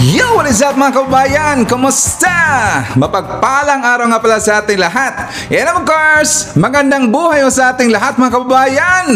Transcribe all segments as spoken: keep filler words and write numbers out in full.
Yo, what is up mga kababayan? Kumusta? Mapagpalang araw nga pala sa ating lahat. And of course, magandang buhay o sa ating lahat mga kababayan.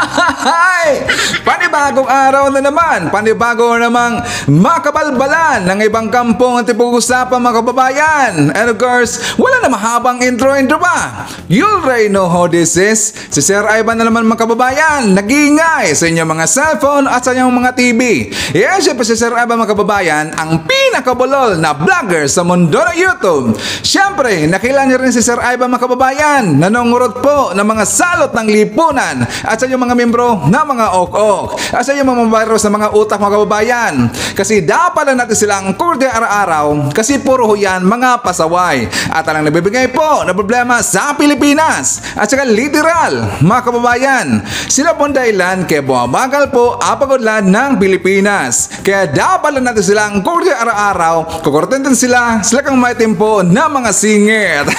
Panibagong araw na naman. Panibago namang makabalbalan ng ibang kampong at ipag-usapan mga kababayan. And of course, wala na mahabang intro-intro pa. You already know how this is. Si Sir Ivan na naman mga kababayan, nag-iingay sa inyong mga cellphone at sa inyong mga T V. Yes, syempre si Sir Ivan mga kababayan, ang pinakabulol na vlogger sa mundo ng YouTube. Siyempre, nakilala niyo rin si Sir Ivan mga kababayan, nanungurot po ng mga salot ng lipunan at sa inyong mga membro na mga ok-ok at sa inyong mga virus na mga utak mga kababayan. Kasi dapat lang natin silang kurde araw-araw kasi puro yan mga pasaway at alang nabibigay po na problema sa Pilipinas at saka literal mga kababayan. Sila po dahilan kaya bumabagal po apagudlan ng Pilipinas. Kaya dapat lang natin silang kurde araw-araw, kukurtentin sila, sila kang may tempo na mga singit.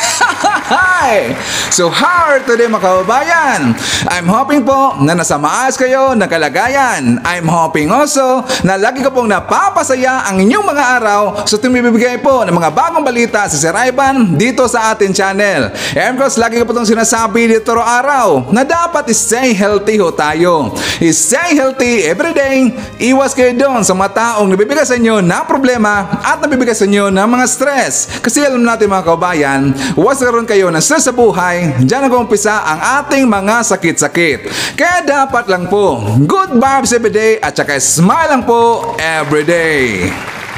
So how are today mga kababayan? I'm hoping po na nasa maayos kayo ng kalagayan. I'm hoping also na lagi ko pong napapasaya ang inyong mga araw sa so, tumibibigay po ng mga bagong balita sa Sir Ivan dito sa ating channel. And of course, lagi ko po itong sinasabi dito araw na dapat stay healthy ho tayo. Stay healthy everyday. Iwas kayo doon sa mga taong nabibigay sa inyo na problema at nabibigay sa inyo ng mga stress. Kasi alam natin mga kababayan, huwag karoon kayo ng stress sa buhay, diyan nag-umpisa ang ating mga sakit-sakit. Kaya dapat lang po, good vibes everyday at saka smile lang po everyday.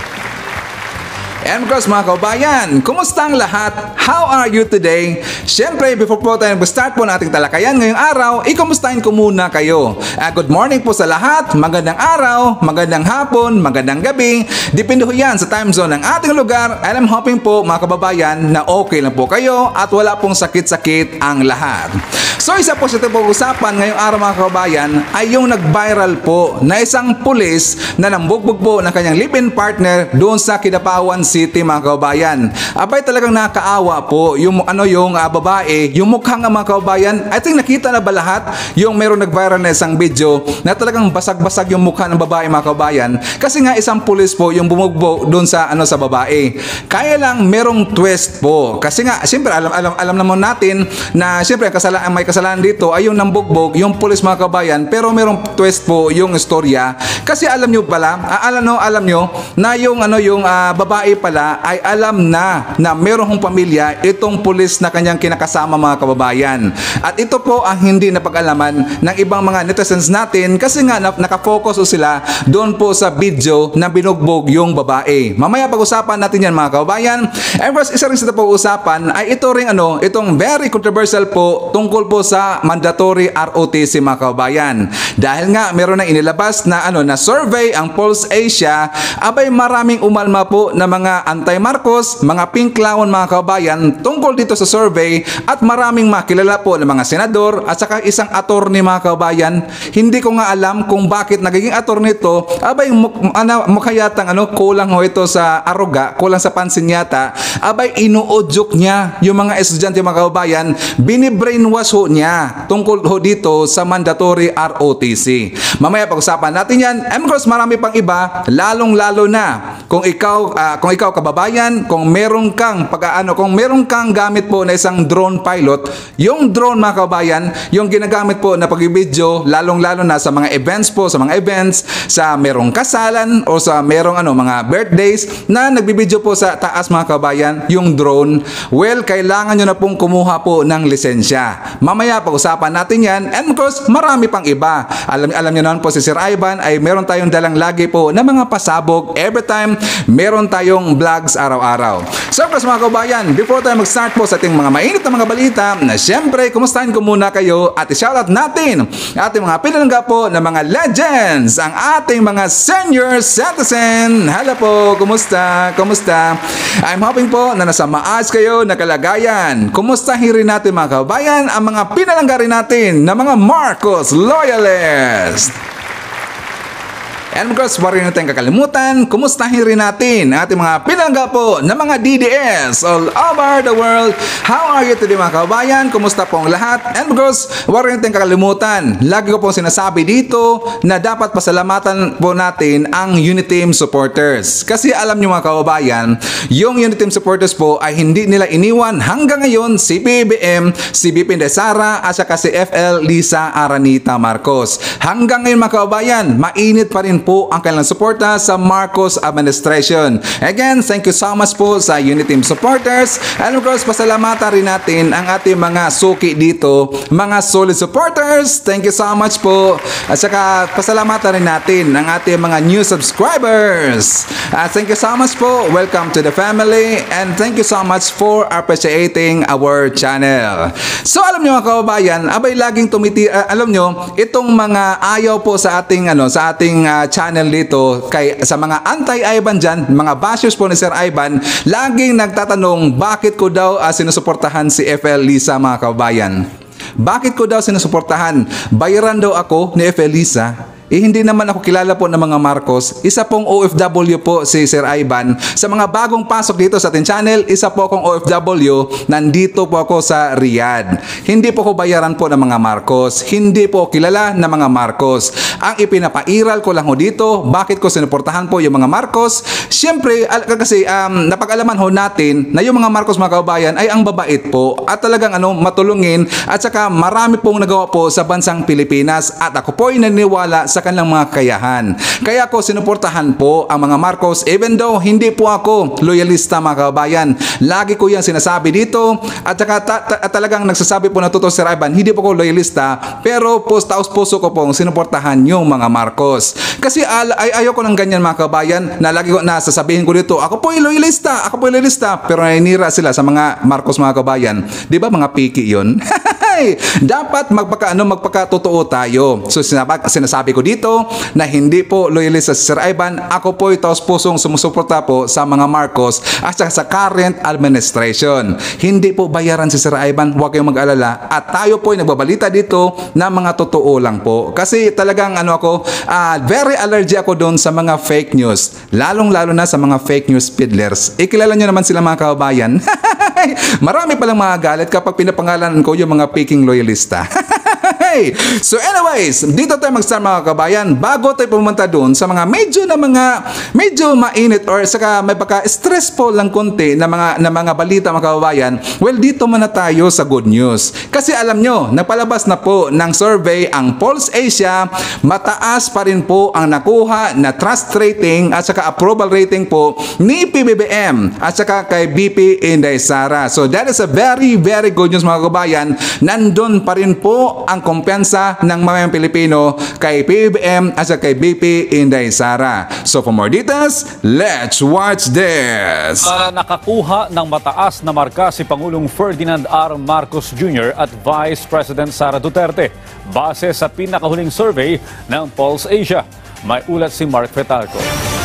And of course mga kababayan, kumusta ang lahat? How are you today? Siyempre, before po tayo mag-start po nating talakayan ngayong araw, ikumustahin ko muna kayo. Uh, good morning po sa lahat, magandang araw, magandang hapon, magandang gabi. Depende po yan sa time zone ng ating lugar. And I'm hoping po mga kababayan na okay lang po kayo at wala pong sakit-sakit ang lahat. So isa po sa pag-usapan ngayong araw mga kababayan ay yung nag-viral po na isang pulis na nambugbog po ng kanyang live-in partner doon sa Kidapawan City mga kababayan. Abay talagang nakaawa po yung ano yung uh, babae, yung mukhang mga kababayan. I think nakita na ba lahat yung meron nag-viral na isang video na talagang basag-basag yung mukha ng babae mga kababayan kasi nga isang pulis po yung bumugbo doon sa ano sa babae. Kaya lang merong twist po. Kasi nga siyempre alam alam alam naman natin na siyempre kasalanan may kasalanan dito ay yung nambugbog yung pulis mga kababayan, pero merong twist po yung istorya. Kasi alam nyo pala, uh, alam no, alam nyo na yung ano yung uh, babae pala ay alam na na meron hong pamilya itong pulis na kanyang kinakasama mga kababayan. At ito po ang hindi napag-alaman ng ibang mga netizens natin kasi nga nakafocus o sila doon po sa video na binugbog yung babae. Mamaya pag-usapan natin yan mga kababayan. And first, isa rin sa pag-usapan ay ito ring ano, itong very controversial po tungkol po sa mandatory R O T C mga kababayan. Dahil nga meron na inilabas na ano na survey ang Pulse Asia, abay maraming umalma po na mga anti-Marcos, mga pink clown mga kababayan tungkol dito sa survey at maraming makilala po ng mga senador at saka isang attorney mga kababayan. Hindi ko nga alam kung bakit nagiging attorney ito. Abay muk ano, mukha yatang ano, kulang ho ito sa aruga, kulang sa pansin yata. Abay inuudyok niya yung mga estudyante mga kababayan, bini-brainwash ho niya tungkol ho dito sa mandatory R O T C. Mamaya pag-usapan natin yan. And of course, marami pang iba, lalong-lalo na kung ikaw uh, kung ikaw kababayan, kung meron kang pag-aano, kung meron kang gamit po na isang drone pilot, yung drone mga kababayan, yung ginagamit po na pag-video, lalong-lalo na sa mga events po, sa mga events, sa merong kasalan o sa merong ano mga birthdays na nagbibideo po sa taas mga kababayan, yung drone, well, kailangan nyo na pong kumuha po ng lisensya. Mamaya pag-usapan natin yan. And of course, marami pang iba. Alam, alam nyo naman po si Sir Ivan ay meron tayong dalang lagi po na mga pasabog. Every time, meron tayong vlogs araw-araw. So, plus mga kabayan, before tayo mag-start po sa ating mga mainit na mga balita, na syempre, kumustahin ko muna kayo at i-shoutout natin ating mga pinalangga po na mga legends, ang ating mga senior citizen. Hello po, kumusta? Kumusta? I'm hoping po na nasa maayos kayo na kalagayan. Kumustahin rin natin mga kabayan ang mga pinalangga rin natin na mga Marcos loyalists. And of course, wala rin natin kakalimutan, kumustahin rin natin ang ating mga pinangga po ng mga D D S all over the world. How are you today mga kababayan? Kumusta po ang lahat? And of course, wala rin natin kakalimutan, lagi ko pong sinasabi dito na dapat pasalamatan po natin ang Uniteam supporters. Kasi alam nyo mga kababayan, yung Uniteam supporters po ay hindi nila iniwan hanggang ngayon si P B M, si B P Inday Sara at saka si F L Lisa Aranita Marcos. Hanggang ngayon mga kababayan, mainit pa rin po ang kanilang suporta sa Marcos administration. Again, thank you so much po sa Uniteam supporters. And of course, pasalamatan rin natin ang ating mga suki dito, mga solid supporters. Thank you so much po. At saka pasalamatan rin natin ang ating mga new subscribers. Uh, thank you so much po. Welcome to the family and thank you so much for appreciating our channel. So alam nyo mga kababayan, abay laging tumiti uh, alam nyo, itong mga ayaw po sa ating ano sa ating uh, channel dito kay sa mga anti-Ivan dyan, mga bashers po ni Sir Ivan, laging nagtatanong bakit ko daw uh, sinusuportahan si F L Lisa mga kababayan. Bakit ko daw sinusuportahan? Bayaran daw ako ni F L Lisa. Eh hindi naman ako kilala po ng mga Marcos. Isa pong O F W po si Sir Ivan. Sa mga bagong pasok dito sa ating channel, isa po akong O F W. Nandito po ako sa Riyadh. Hindi po ko bayaran po ng mga Marcos. Hindi po kilala ng mga Marcos. Ang ipinapairal ko lang ho dito, bakit ko sinuportahan po yung mga Marcos? Siyempre, kasi um, napag-alaman ho natin na yung mga Marcos mga kababayan ay ang babait po at talagang ano, matulungin at saka marami pong nagawa po sa bansang Pilipinas at ako po ay naniniwala sa kanilang mga kakayahan. Kaya ako sinuportahan po ang mga Marcos even though hindi po ako loyalista mga kababayan. Lagi ko yan sinasabi dito at saka ta ta talagang nagsasabi po na totoo Sir Ivan, hindi po ako loyalista pero po taos puso ko pong sinuportahan yung mga Marcos. Kasi al ay ayaw ko ng ganyan mga kababayan na lagi ko nasasabihin ko dito, ako po ay loyalista, ako po ay loyalista pero naninira sila sa mga Marcos mga kababayan. Di ba mga piki yun? Dapat magpaka ano magpakatotoo tayo. So sinabi, sinasabi ko dito na hindi po loyalist sa Sir Ivan, ako po ay taos pusong sumusuporta po sa mga Marcos at saka sa current administration. Hindi po bayaran si Sir Ivan, huwag kayong mag-alala at tayo po ay nagbabalita dito na mga totoo lang po. Kasi talagang ano ako, uh, very allergy ako doon sa mga fake news. Lalong lalo na sa mga fake news peddlers. Ikilala nyo naman sila mga kababayan. Marami palang mga galit kapag pinapangalanan ko yung mga peking loyalista. So anyways, dito tayo mag-start mga kabayan. Bago tayo pumunta doon sa mga medyo na mga medyo mainit or saka may pagka-stressful lang konti na mga, na mga balita mga kababayan, well dito muna tayo sa good news. Kasi alam nyo, napalabas na po ng survey ang Pulse Asia, mataas pa rin po ang nakuha na trust rating at saka approval rating po ni P B B M at saka kay B P Inday Sara. So that is a very very good news mga kababayan. Nandun pa rin po ang kumpiyansa ng mga Pilipino kay P B B M at kay B P Inday Sara. So for more details, let's watch this. Para nakakuha ng mataas na marka si Pangulong Ferdinand R. Marcos Junior at Vice President Sara Duterte base sa pinakahuling survey ng Pulse Asia. May ulat si Mark Fetalco.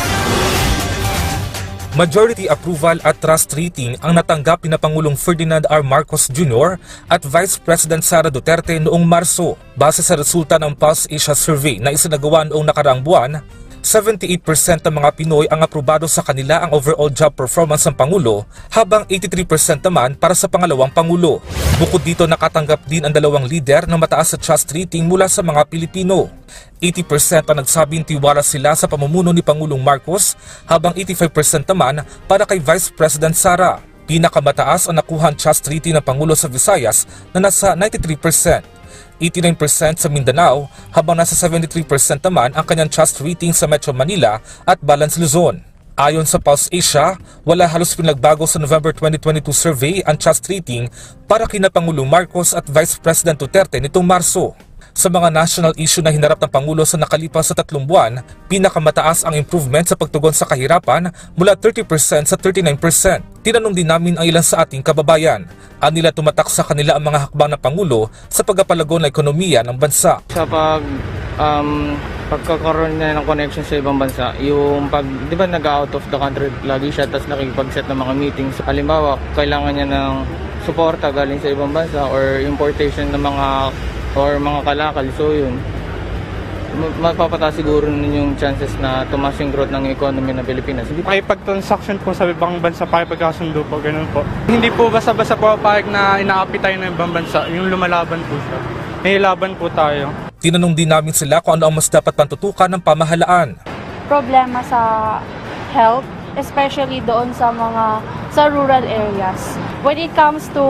Majority approval at trust rating ang natanggap ni Pangulong Ferdinand R. Marcos Junior at Vice President Sara Duterte noong Marso. Base sa resulta ng Pulse Asia Survey na isinagawa noong nakaraang buwan, seventy-eight percent ng mga Pinoy ang aprobado sa kanila ang overall job performance ng Pangulo, habang eighty-three percent naman para sa pangalawang Pangulo. Bukod dito, nakatanggap din ang dalawang leader ng mataas sa trust rating mula sa mga Pilipino. eighty percent ang nagsabing tiwala sila sa pamumuno ni Pangulong Marcos, habang eighty-five percent naman para kay Vice President Sara. Pinakamataas ang nakuhang trust rating ng Pangulo sa Visayas na nasa ninety-three percent. eighty-nine percent sa Mindanao, habang nasa seventy-three percent naman ang kanyang trust rating sa Metro Manila at Balance Luzon. Ayon sa Pulse Asia, wala halos pinagbago sa November twenty twenty-two survey ang trust rating para kina Pangulong Marcos at Vice President Duterte nitong Marso. Sa mga national issue na hinarap ng Pangulo sa nakalipas sa tatlong buwan, pinakamataas ang improvement sa pagtugon sa kahirapan mula thirty percent sa thirty-nine percent. Tinanong din namin ang ilan sa ating kababayan. Anila tumatak sa kanila ang mga hakbang ng Pangulo sa pagpapalago ng ekonomiya ng bansa. Sa pag um, pagkakaroon niya ng connection sa ibang bansa, yung pag, di ba nag-out of the country lagi siya, tapos nakikipag-set ng mga meetings. Halimbawa, kailangan niya ng suporta galing sa ibang bansa or importation ng mga or mga kalakal, so yun. mapapataas siguro nun yung chances na tumaas yung growth ng economy ng Pilipinas. Hindi Pakipag-transaction po sa ibang bansa, pakipagkasundo po, ganun po. Hindi po basta-basta po pahig na inaapi tayo ng ibang bansa, yung lumalaban po siya. Nahilaban po tayo. Tinanong din namin sila kung ano ang mas dapat pantutukan ng pamahalaan. Problema sa health, especially doon sa mga sa rural areas. When it comes to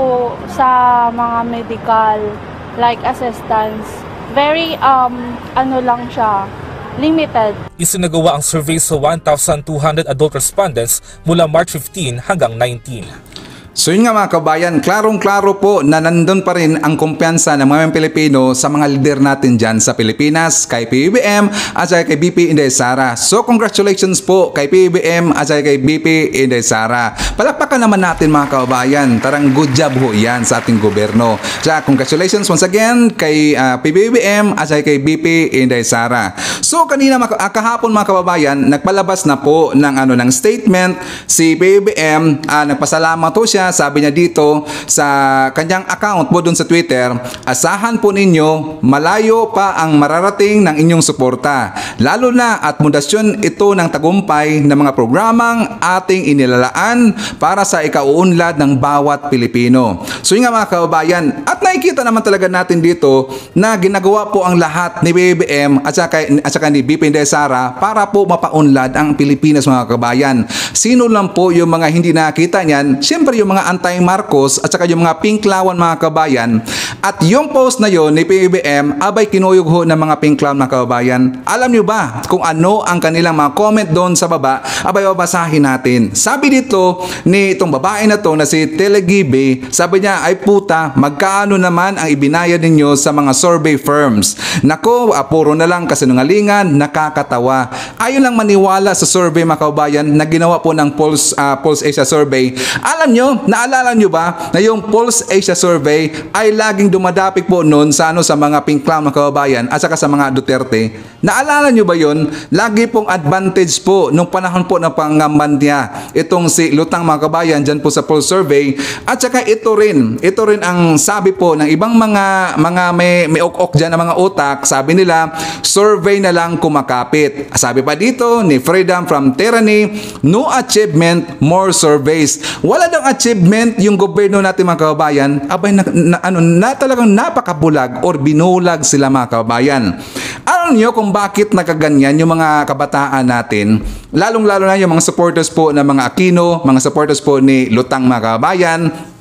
sa mga medical like assistance, very um ano lang siya, limited. Isinagawa ang survey sa one thousand two hundred adult respondents mula March fifteenth hanggang nineteenth. So yun nga mga kabayan, klarong-klaro po na nandun pa rin ang kumpiyansa ng mga Pilipino sa mga leader natin dyan sa Pilipinas, kay P B B M at kay B P Inday Sara. So congratulations po kay P B B M at kay B P Inday Sara. Palakpakan naman natin mga kabayan, tarang good job ho yan sa ating gobyerno. So congratulations once again kay uh, P B B M at kay B P Inday Sara. So kanina mga, kahapon mga kababayan, nagpalabas na po ng, ano, ng statement si P B B M, uh, nagpasalamat po siya. Sabi niya dito sa kanyang account po dun sa Twitter, asahan po ninyo, malayo pa ang mararating ng inyong suporta. Lalo na at pundasyon ito ng tagumpay ng mga programang ating inilalaan para sa ikauunlad ng bawat Pilipino. So yun nga mga kababayan, at nakikita naman talaga natin dito na ginagawa po ang lahat ni B B M at saka, at saka ni B P Inday Sara para po mapaunlad ang Pilipinas mga kababayan. Sino lang po yung mga hindi nakita niyan? Siyempre yung mga anti-Marcos at saka yung mga pinklawan mga kabayan. At yung post na yon ni P B B M, abay kinuyog ho ng mga pinklawan mga kabayan. Alam nyo ba kung ano ang kanilang mga comment doon sa baba? Abay babasahin natin. Sabi dito ni itong babae na to na si Telegibe, sabi niya, ay puta, magkaano naman ang ibinayad ninyo sa mga survey firms? Nako, puro na lang kasinungalingan, nakakatawa. Ayon lang maniwala sa survey mga kabayan na ginawa po ng Pulse, uh, Pulse Asia Survey. Alam nyo, naalala nyo ba na yung Pulse Asia Survey ay laging dumadapik po noon sa, ano, sa mga pinklawan mga kababayan at saka sa mga Duterte? Naalala nyo ba yun? Lagi pong advantage po nung panahon po ng pangamban niya itong si Lutang mga kababayan dyan po sa Pulse Survey. At saka ito rin, ito rin ang sabi po ng ibang mga mga may, may ok-ok dyan na mga utak. Sabi nila, survey na lang kumakapit. Sabi pa dito ni Freedom from Tyranny, no achievement, more surveys. Wala daw achievement yung gobyerno natin mga kababayan. Abay na, na, ano, na talagang napakabulag or binulag sila mga kababayan. Alam niyo kung bakit nakaganyan yung mga kabataan natin, lalong-lalo na yung mga supporters po ng mga Aquino, mga supporters po ni Lutang mga kababayan.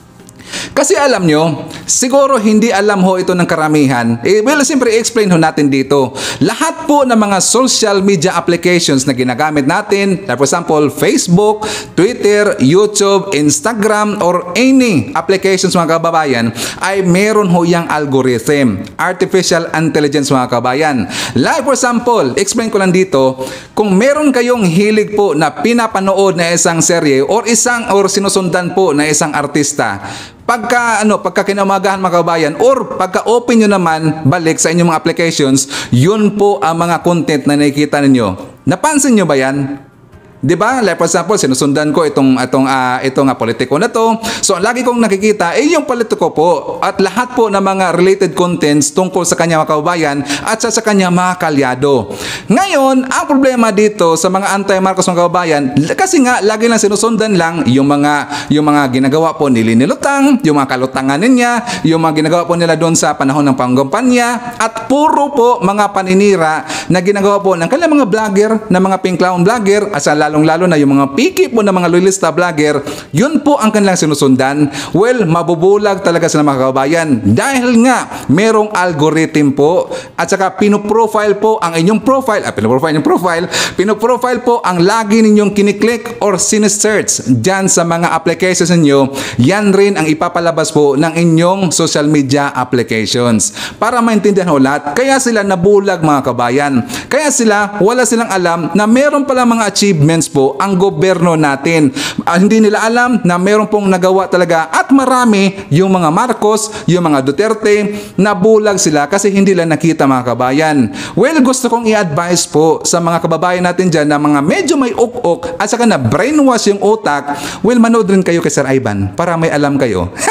Kasi alam nyo, siguro hindi alam ho ito ng karamihan. Eh, well, siyempre i-explain ho natin dito. Lahat po ng mga social media applications na ginagamit natin, like for example, Facebook, Twitter, YouTube, Instagram, or any applications mga kababayan, ay meron ho yung algorithm, artificial intelligence mga kababayan. Like for example, explain ko lang dito, kung meron kayong hilig po na pinapanood na isang serye or isang or sinusundan po na isang artista, pagka ano pagka kinamagahan mga kababayan or pagka open nyo naman balik sa inyong mga applications, yun po ang mga content na nakikita ninyo. Napansin nyo ba yan? Di ba? Like for example, sinusundan ko itong itong uh, itong uh, politiko na to. So lagi kong nakikita eh yung politiko po at lahat po ng mga related contents tungkol sa kanya mga kababayan at sa, sa kanya mga kalyado. Ngayon, ang problema dito sa mga anti-Marcos mga kababayan, kasi nga lagi lang sinusundan lang yung mga yung mga ginagawa po ni Lini Lutang, yung mga kalutangan niya, yung mga ginagawa po nila doon sa panahon ng panggapanya at puro po mga paninira na ginagawa po ng kanilang mga vlogger, na mga pink clown vlogger at sa lalo na yung mga piki po ng mga loyalista vlogger, yun po ang kanilang sinusundan. Well, mabubulag talaga sila mga kababayan dahil nga merong algorithm po at saka pinoprofile po ang inyong profile, ah, pinoprofile yung profile, pinoprofile po ang lagi ninyong kiniklik or sinesearch dyan sa mga applications ninyo. Yan rin ang ipapalabas po ng inyong social media applications para maintindihan ho lahat. Kaya sila nabulag mga kabayan. Kaya sila, wala silang alam na meron pala mga achievements po ang gobyerno natin. Uh, hindi nila alam na meron pong nagawa talaga at marami yung mga Marcos, yung mga Duterte, nabulag sila kasi hindi lang nakita mga kabayan. Well, gusto kong i-advise po sa mga kababayan natin dyan na mga medyo may ok-ok at saka na brainwash yung utak, well, manood rin kayo kay Sir Ivan para may alam kayo.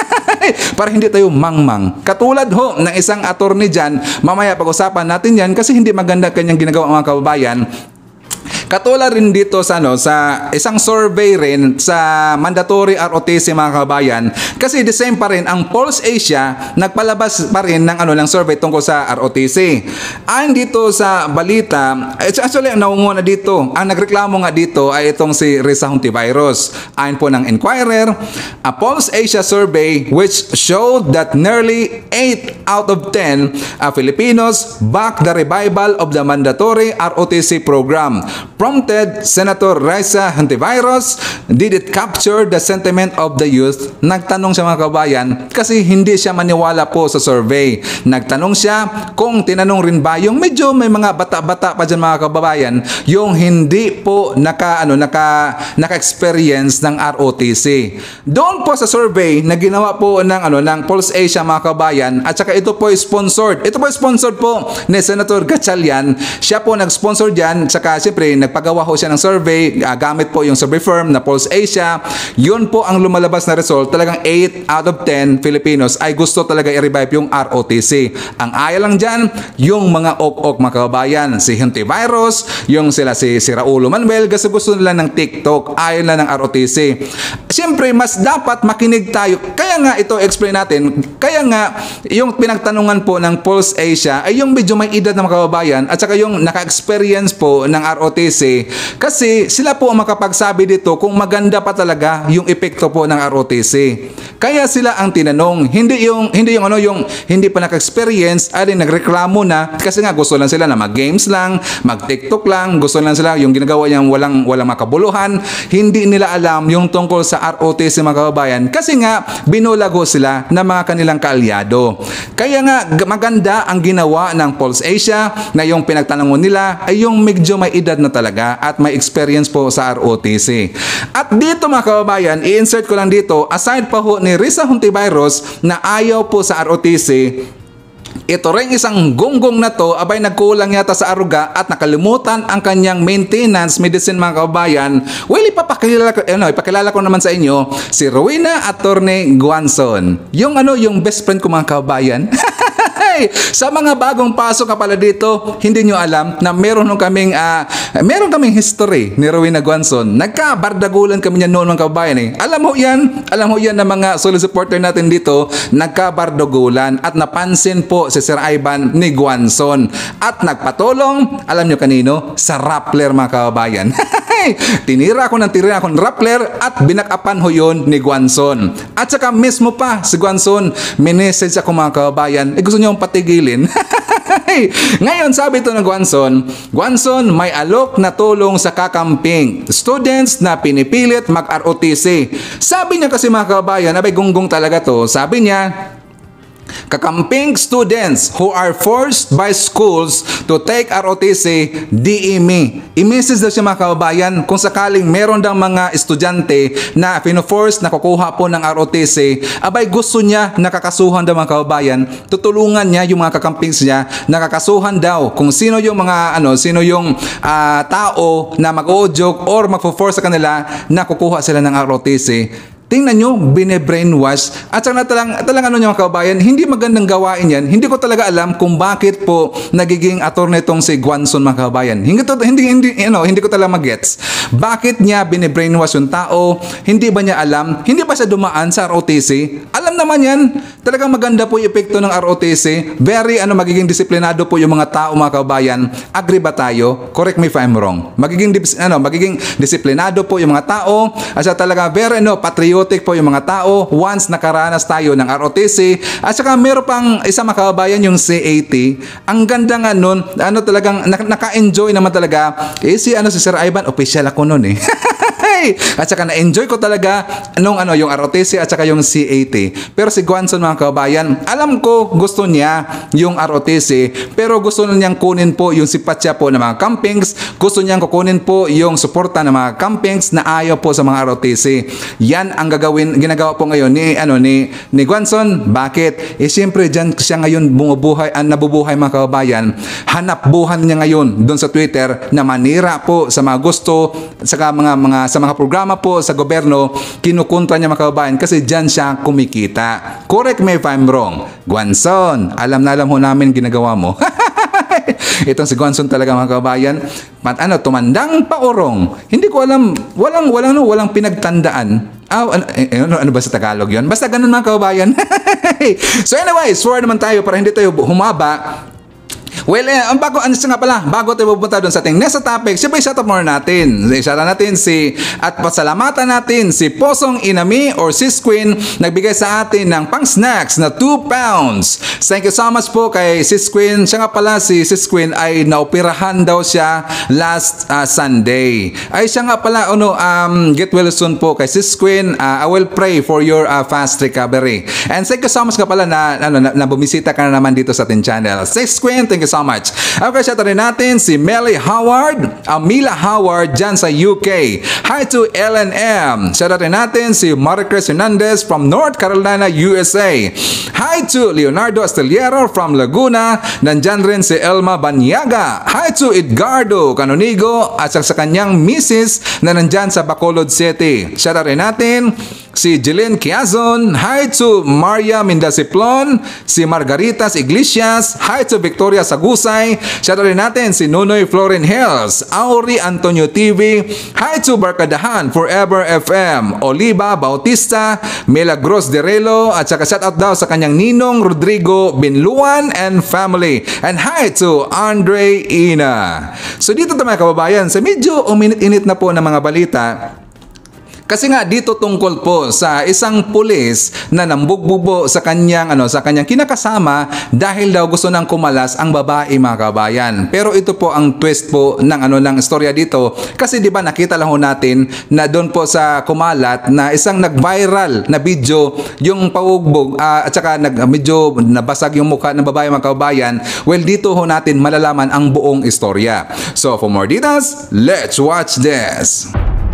Para hindi tayo mangmang. Katulad ho ng isang attorney dyan, mamaya pag-usapan natin yan kasi hindi maganda kanyang ginagawa mga kababayan. Katulad rin dito sa ano sa isang survey rin sa mandatory R O T C mga kababayan, kasi the same pa rin ang Pulse Asia nagpalabas pa rin ng ano ng survey tungkol sa R O T C. Ayon dito sa balita, actually ang naunguna dito, ang nagreklamo nga dito ay itong si Risa Hontiveros. Ayon po ng Inquirer, a Pulse Asia survey which showed that nearly eight out of ten uh, Filipinos back the revival of the mandatory R O T C program. Prompted Senator Risa Hontiveros, did it capture the sentiment of the youth? Nagtanong siya mga kabayan kasi hindi siya maniwala po sa survey. Nagtanong siya kung tinanong rin ba yung medyo may mga bata-bata pa dyan mga kababayan, yung hindi po naka, ano, naka, naka-experience ng R O T C. Doon po sa survey na ginawa po ng, ano, ng Pulse Asia mga kababayan, at saka ito po sponsored. Ito po sponsored po ni Senator Gatchalian. Siya po nag-sponsor dyan, saka siyempre nagpagawa ho siya ng survey, uh, gamit po yung survey firm na Pulse Asia. Yun po ang lumalabas na result. Talagang eight out of ten Filipinos ay gusto talaga i-revive yung R O T C. Ang aya lang dyan, yung mga ok-ok mga kababayan, si Hontiveros, yung sila si, si Raulo Manuel, kasi gusto nila ng TikTok, ayaw na ng R O T C. Siyempre, mas dapat makinig tayo. Kaya nga ito, explain natin, kaya nga yung pinagtanungan po ng Pulse Asia ay yung medyo may edad na mga kababayan at saka yung naka-experience po ng R O T C, kasi sila po ang makapagsabi dito kung maganda pa talaga yung epekto po ng R O T C. Kaya sila ang tinanong, hindi yung hindi yung ano yung hindi pa naka-experience ay nagreklamo na kasi nga gusto lang sila na mag-games lang, mag-TikTok lang, gusto lang sila yung ginagawa niyang walang walang makabuluhan, hindi nila alam yung tungkol sa R O T C mga kababayan kasi nga binulago sila ng mga kanilang kaalyado. Kaya nga maganda ang ginawa ng Pulse Asia na yung pinagtanong nila ay yung medyo may edad na talaga at may experience po sa R O T C. At dito mga kababayan, i-insert ko lang dito, aside pa ho ni Risa Hontiveros na ayaw po sa R O T C, ito rin isang gunggong na to, abay nagkulang yata sa aruga at nakalimutan ang kanyang maintenance medicine mga kababayan. Well, ipapakilala ko, ano, ipakilala ko naman sa inyo si Rowena Attorney Guanzon. Yung ano, yung best friend ko mga kababayan. Sa mga bagong pasok ka pala dito, hindi nyo alam na meron nung kaming uh, meron kaming history ni Rowena Guanzon. Nagkabardagulan kami niya noon mga kababayan eh. Alam mo yan, alam mo yan na mga solid supporter natin dito, nagkabardagulan at napansin po si Sir Ivan ni Guanzon at nagpatulong, alam nyo kanino? Sa Rappler mga kababayan. Tinira ko ng tinira ko ng Rappler at binakapan ho yun ni Guanzon. At saka mismo pa si Guanzon, minessage ako mga kababayan, eh gusto nyo patigilin. Ngayon sabi ito ng Guanzon, Guanzon may alok na tulong sa kakamping students na pinipilit mag-R O T C. Sabi niya kasi mga kababayan, abay gunggong talaga to, sabi niya, kakamping students who are forced by schools to take R O T C, D M E. I-message daw siya mga kababayan kung sakaling meron daw mga estudyante na pino-force na kukuha po ng R O T C, abay gusto niya nakakasuhan daw mga kababayan, tutulungan niya yung mga kakampings niya, nakakasuhan daw kung sino yung mga ano, sino yung uh, tao na mag-o-joke or magpo-force sa kanila na kukuha sila ng R O T C. Tingnan nyo, bine-brainwash. At saka talang, talang ano nyo mga kababayan, hindi magandang gawain yan. Hindi ko talaga alam kung bakit po nagiging attorney itong si Guanzon mga kababayan. Hindi, to, hindi, hindi, you know, hindi ko talaga mag-gets. Bakit niya bine-brainwash yung tao? Hindi ba niya alam? Hindi ba siya dumaan sa R O T C? Alam naman yan. Talagang maganda po yung epekto ng R O T C. Very ano, magiging disiplinado po yung mga tao mga kababayan. Agree ba tayo? Correct me if I'm wrong. Magiging, ano, magiging disiplinado po yung mga tao. At saka talaga very ano, patriotic po yung mga tao once nakaranas tayo ng R O T C. At saka meron pang isa mga kababayan yung C A T. Ang ganda nga nun, ano talagang naka-enjoy naman talaga. Eh si ano si Sir Ivan, official ako nun eh. At saka na-enjoy ko talaga nung ano, yung R O T C at saka yung C A T. Pero si Guanzon mga kababayan, alam ko gusto niya yung R O T C, pero gusto niyang kunin po yung sipatya po ng mga campings, gusto niyang kukunin po yung suporta ng mga campings na ayaw po sa mga R O T C. Yan ang gagawin, ginagawa po ngayon ni ano ni ni Guanzon. Bakit? Eh siyempre diyan siya ngayon bumubuhay, ang nabubuhay mga kababayan. Hanap buhan niya ngayon doon sa Twitter na manira po sa mga gusto, sa mga mga sa mga mga programa po sa gobyerno, kinukontra niya mga kababayan kasi dyan siya kumikita. Correct me if I'm wrong. Guanzon, alam na alam ho namin ginagawa mo. Itong si Guanzon talaga mga kababayan, pat, ano, tumandang paorong. Hindi ko alam, walang, walang, no, walang pinagtandaan. Ah, ano, eh, ano, ano ba sa Tagalog yun? Basta ganun mga kababayan. So anyways, forward naman tayo para hindi tayo humaba. Well, eh, ang bago, ano nga pala, bago tayo pupunta doon sa ating next topic, siyempre shout out muna natin. Shout out natin si, at pasalamatan natin si Posong Inami or Sis Queen, nagbigay sa atin ng pang snacks na two pounds. Thank you so much po kay Sis Queen. Siya nga pala, si Sis Queen ay naoperahan daw siya last uh, Sunday. Ay siya nga pala, ano, um, get well soon po kay Sis Queen. Uh, I will pray for your uh, fast recovery. And thank you so much nga pala na, ano, na, na bumisita ka na naman dito sa ating channel. Sis Queen, thank you so much. Okay, shout out rin natin si Melly Howard, Amila Howard dyan sa U K. Hi to L N M. Shout out rin natin si Maricris Hernandez from North Carolina, U S A. Hi to Leonardo Astillero from Laguna. Nandyan rin si Elma Banyaga. Hi to Edgardo Canonigo at sa kanyang missus na nandyan sa Bacolod City. Shout out rin natin si Jeline Quiazon. Hi to Maria Mindasiplon, si Margaritas Iglesias. Hi to Victoria Sagusay. Shout out rin natin si Nunoy Florin Hills, Auri Antonio T V. Hi to Barkadahan Forever F M, Oliva Bautista, Milagros Derelo, at saka shout out daw sa kanyang ninong Rodrigo Binluan and family. And hi to Andre Ina. So dito tayo mga kababayan, sa medyo uminit-init na po ng mga balita. Kasi nga dito tungkol po sa isang pulis na nambugbubo sa kanyang ano sa kanyang kinakasama dahil daw gusto nang kumalas ang babae mga kabayan. Pero ito po ang twist po ng ano ng istorya dito kasi 'di ba nakita lang ho natin na doon po sa kumalat na isang nag-viral na video yung paugbog uh, at saka nag medyo nabasag yung mukha ng babae mga kabayan. Well dito ho natin malalaman ang buong istorya. So for more details, let's watch this.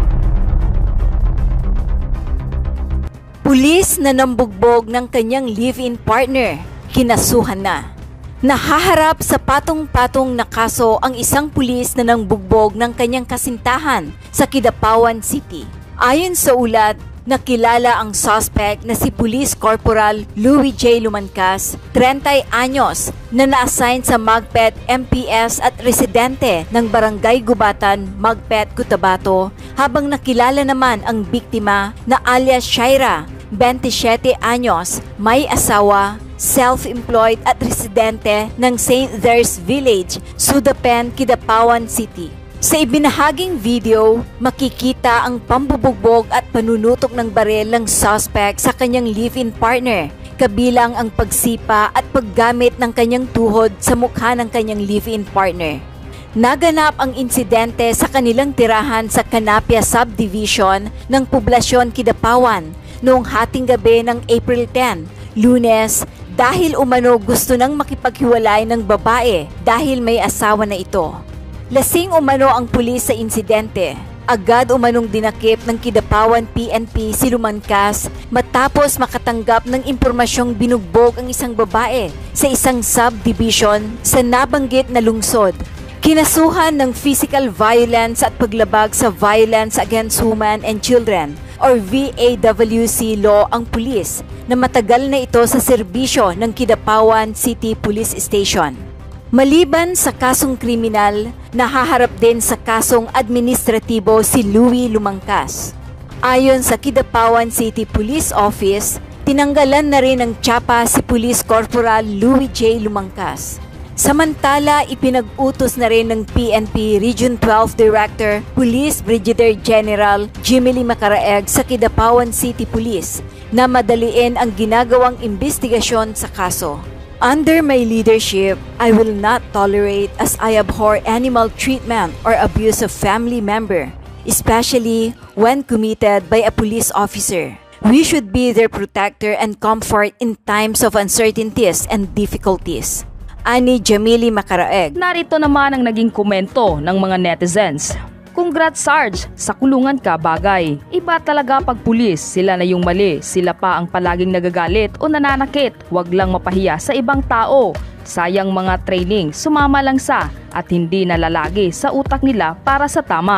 Pulis na nambugbog ng kanyang live-in partner, kinasuhan na. Nahaharap sa patong-patong na kaso ang isang pulis na nambugbog ng kanyang kasintahan sa Kidapawan City. Ayon sa ulat, nakilala ang suspect na si Police Corporal Louis J. Lumancas, thirty anyos, na na-assign sa Magpet M P S at residente ng Barangay Gubatan, Magpet, Cotabato, habang nakilala naman ang biktima na alias Shaira, twenty-seven anyos, may asawa, self-employed at residente ng Saint There's Village, Sudapen, Kidapawan City. Sa ibinahaging video, makikita ang pambubugbog at panunutok ng baril ng suspect sa kanyang live-in partner, kabilang ang pagsipa at paggamit ng kanyang tuhod sa mukha ng kanyang live-in partner. Naganap ang insidente sa kanilang tirahan sa Canapia Subdivision ng Poblasyon Kidapawan noong hating gabi ng April tenth, Lunes, dahil umano gusto nang makipaghiwalay ng babae dahil may asawa na ito. Lasing umano ang pulis sa insidente. Agad umanong dinakip ng Kidapawan P N P si Lumancas matapos makatanggap ng impormasyong binugbog ang isang babae sa isang subdivision sa nabanggit na lungsod. Kinasuhan ng physical violence at paglabag sa Violence Against Women and Children or V A W C law ang pulis na matagal na ito sa serbisyo ng Kidapawan City Police Station. Maliban sa kasong kriminal, nahaharap din sa kasong administratibo si Louis Lumancas. Ayon sa Kidapawan City Police Office, tinanggalan na rin ng tsapa si Police Corporal Louis J. Lumancas. Samantala, ipinag-utos na rin ng P N P Region twelve Director, Police Brigadier General Jimmy Macaraeg sa Kidapawan City Police na madaliin ang ginagawang investigasyon sa kaso. Under my leadership, I will not tolerate as I abhor any maltreatment or abuse of family member, especially when committed by a police officer. We should be their protector and comfort in times of uncertainties and difficulties. Ani Jamili Macaraeg. Narito naman ang naging komento ng mga netizens. Congrats Sarge, sa kulungan ka bagay. Iba talaga pag pulis, sila na yung mali, sila pa ang palaging nagagalit o nananakit. Huwag lang mapahiya sa ibang tao. Sayang mga training, sumama lang sa at hindi nalalagi sa utak nila para sa tama.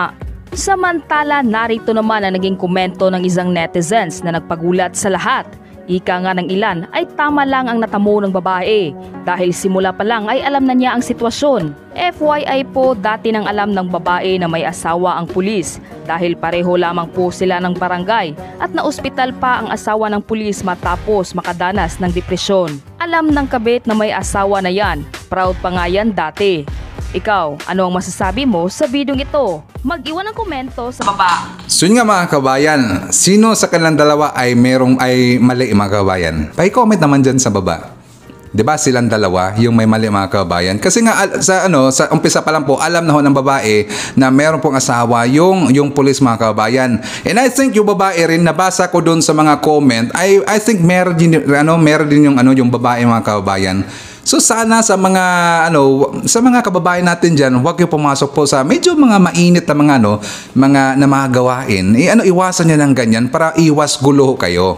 Samantala, narito naman ang naging komento ng isang netizens na nagpagulat sa lahat. Ika nga ng ilan ay tama lang ang natamo ng babae dahil simula pa lang ay alam na niya ang sitwasyon. F Y I po, dati nang alam ng babae na may asawa ang pulis dahil pareho lamang po sila ng barangay at naospital pa ang asawa ng pulis matapos makadanas ng depresyon. Alam ng kabit na may asawa na yan, proud pa nga yan dati. Ikaw, ano ang masasabi mo sa videong ito? Mag-iwan ng komento sa baba. So yun nga mga kabayan, sino sa kanilang dalawa ay merong ay mali mga kabayan? Pa-comment naman dyan sa baba. 'Di ba silang dalawa yung may mali mga kabayan? Kasi nga sa ano sa umpisa pa lang po alam na ho ng babae na meron pong asawa yung yung pulis mga kabayan. And I think yung babae rin nabasa ko doon sa mga comment, I I think meron din ano meron din yung ano yung babae mga kabayan. So sana sa mga ano sa mga kababayan natin diyan, huwag kayo pumasok po sa medyo mga mainit na mga ano, mga na mga gawain. I, ano iwasan niyo ng ganyan para iwas gulo kayo.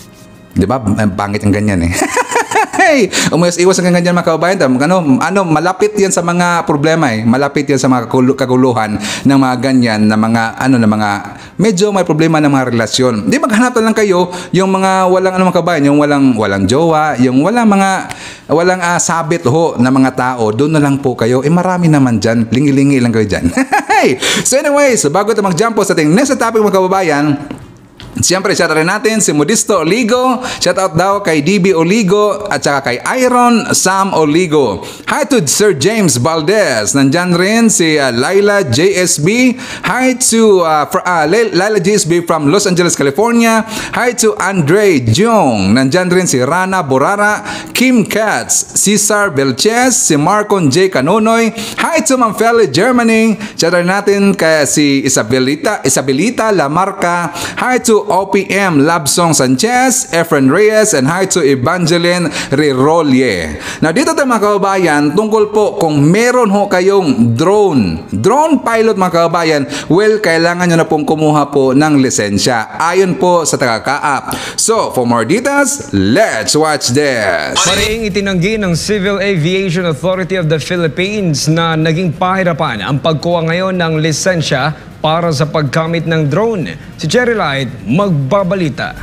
'Di ba? Pangit ang ganyan eh. Hey, umayos-iwas ang ganyan mga kababayan. Ano, ano, malapit 'yan sa mga problema eh. Malapit 'yan sa mga kaguluhan ng mga ganyan na mga ano na mga medyo may problema ng mga relasyon. Di maghanap lang kayo yung mga walang ano mga kababayan, yung walang walang jowa, yung walang mga walang uh, sabit ho na mga tao. Doon na lang po kayo. Eh marami naman diyan. Lingi-lingi lang kayo diyan. Hey. So anyways, bago tayo mag-jump po sa ating next topic mga kababayan, siyempre, shout out rin natin si Modisto Oligo. Shout out daw kay D B Oligo at saka kay Iron Sam Oligo. Hi to Sir James Valdez. Nandyan rin si uh, Laila J S B. Hi to uh, for, uh, Laila J S B from Los Angeles, California. Hi to Andre Jong. Nandyan rin si Rana Borara, Kim Katz, Cesar Belches, si Marcon J. Canonoy. Hi to Manfeli Germany. Shout out natin kay si Isabelita, Isabelita Lamarca. Hi to O P M Labsong Sanchez, Efren Reyes, and hi to Evangeline Rirolye. Now dito tayo mga kababayan, tungkol po kung meron ho kayong drone, drone pilot mga kababayan, well, kailangan nyo na pong kumuha po ng lisensya. Ayon po sa taga-Kaap. So, for more details, let's watch this. Maring itinanggi ng Civil Aviation Authority of the Philippines na naging pahirapan ang pagkuha ngayon ng lisensya para sa paggamit ng drone. Si Cherry Light, magbabalita.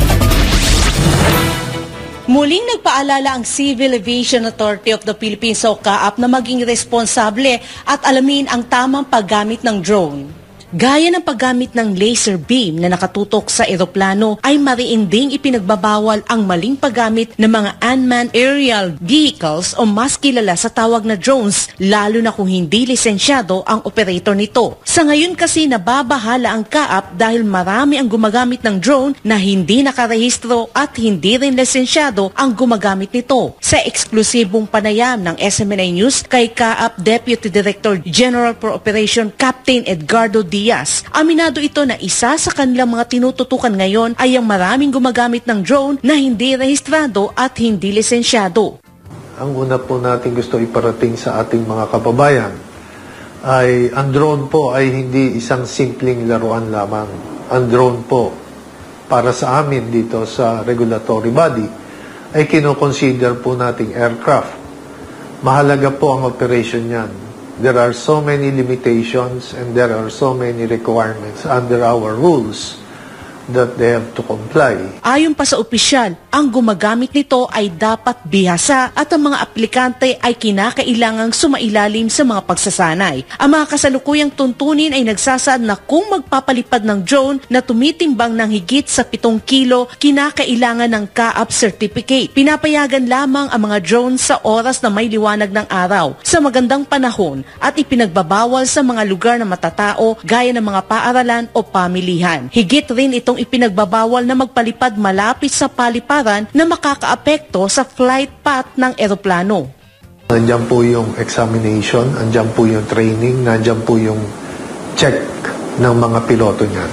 Muling nagpaalala ang Civil Aviation Authority of the Philippines o Kaap na maging responsable at alamin ang tamang paggamit ng drone. Gaya ng paggamit ng laser beam na nakatutok sa eroplano ay mariinding ipinagbabawal ang maling paggamit ng mga unmanned aerial vehicles o mas kilala sa tawag na drones, lalo na kung hindi lisensyado ang operator nito. Sa ngayon kasi nababahala ang Kaap dahil marami ang gumagamit ng drone na hindi nakarehistro at hindi rin lisensyado ang gumagamit nito. Sa eksklusibong panayam ng S M N I News kay Kaap Deputy Director General for Operation Captain Edgardo D. Aminado ito na isa sa kanilang mga tinututukan ngayon ay ang maraming gumagamit ng drone na hindi rehistrado at hindi lisensyado. Ang una po natin gusto iparating sa ating mga kababayan ay ang drone po ay hindi isang simpleng laruan lamang. Ang drone po para sa amin dito sa regulatory body ay kinoconsider po nating aircraft. Mahalaga po ang operation niyan. There are so many limitations and there are so many requirements under our rules that they have to comply. Ayon pa sa opisyal, ang gumagamit nito ay dapat bihasa at ang mga aplikante ay kinakailangang sumailalim sa mga pagsasanay. Ang mga kasalukuyang tuntunin ay nagsasaad na kung magpapalipad ng drone na tumitimbang ng higit sa pitong kilo, kinakailangan ng Kaap certificate. Pinapayagan lamang ang mga drone sa oras na may liwanag ng araw, sa magandang panahon at ipinagbabawal sa mga lugar na matatao gaya ng mga paaralan o pamilihan. Higit rin itong ipinagbabawal na magpalipad malapit sa paliparan na makakaapekto sa flight path ng eroplano. Nandiyan po yung examination, nandiyan po yung training, nandiyan po yung check ng mga piloto niyan.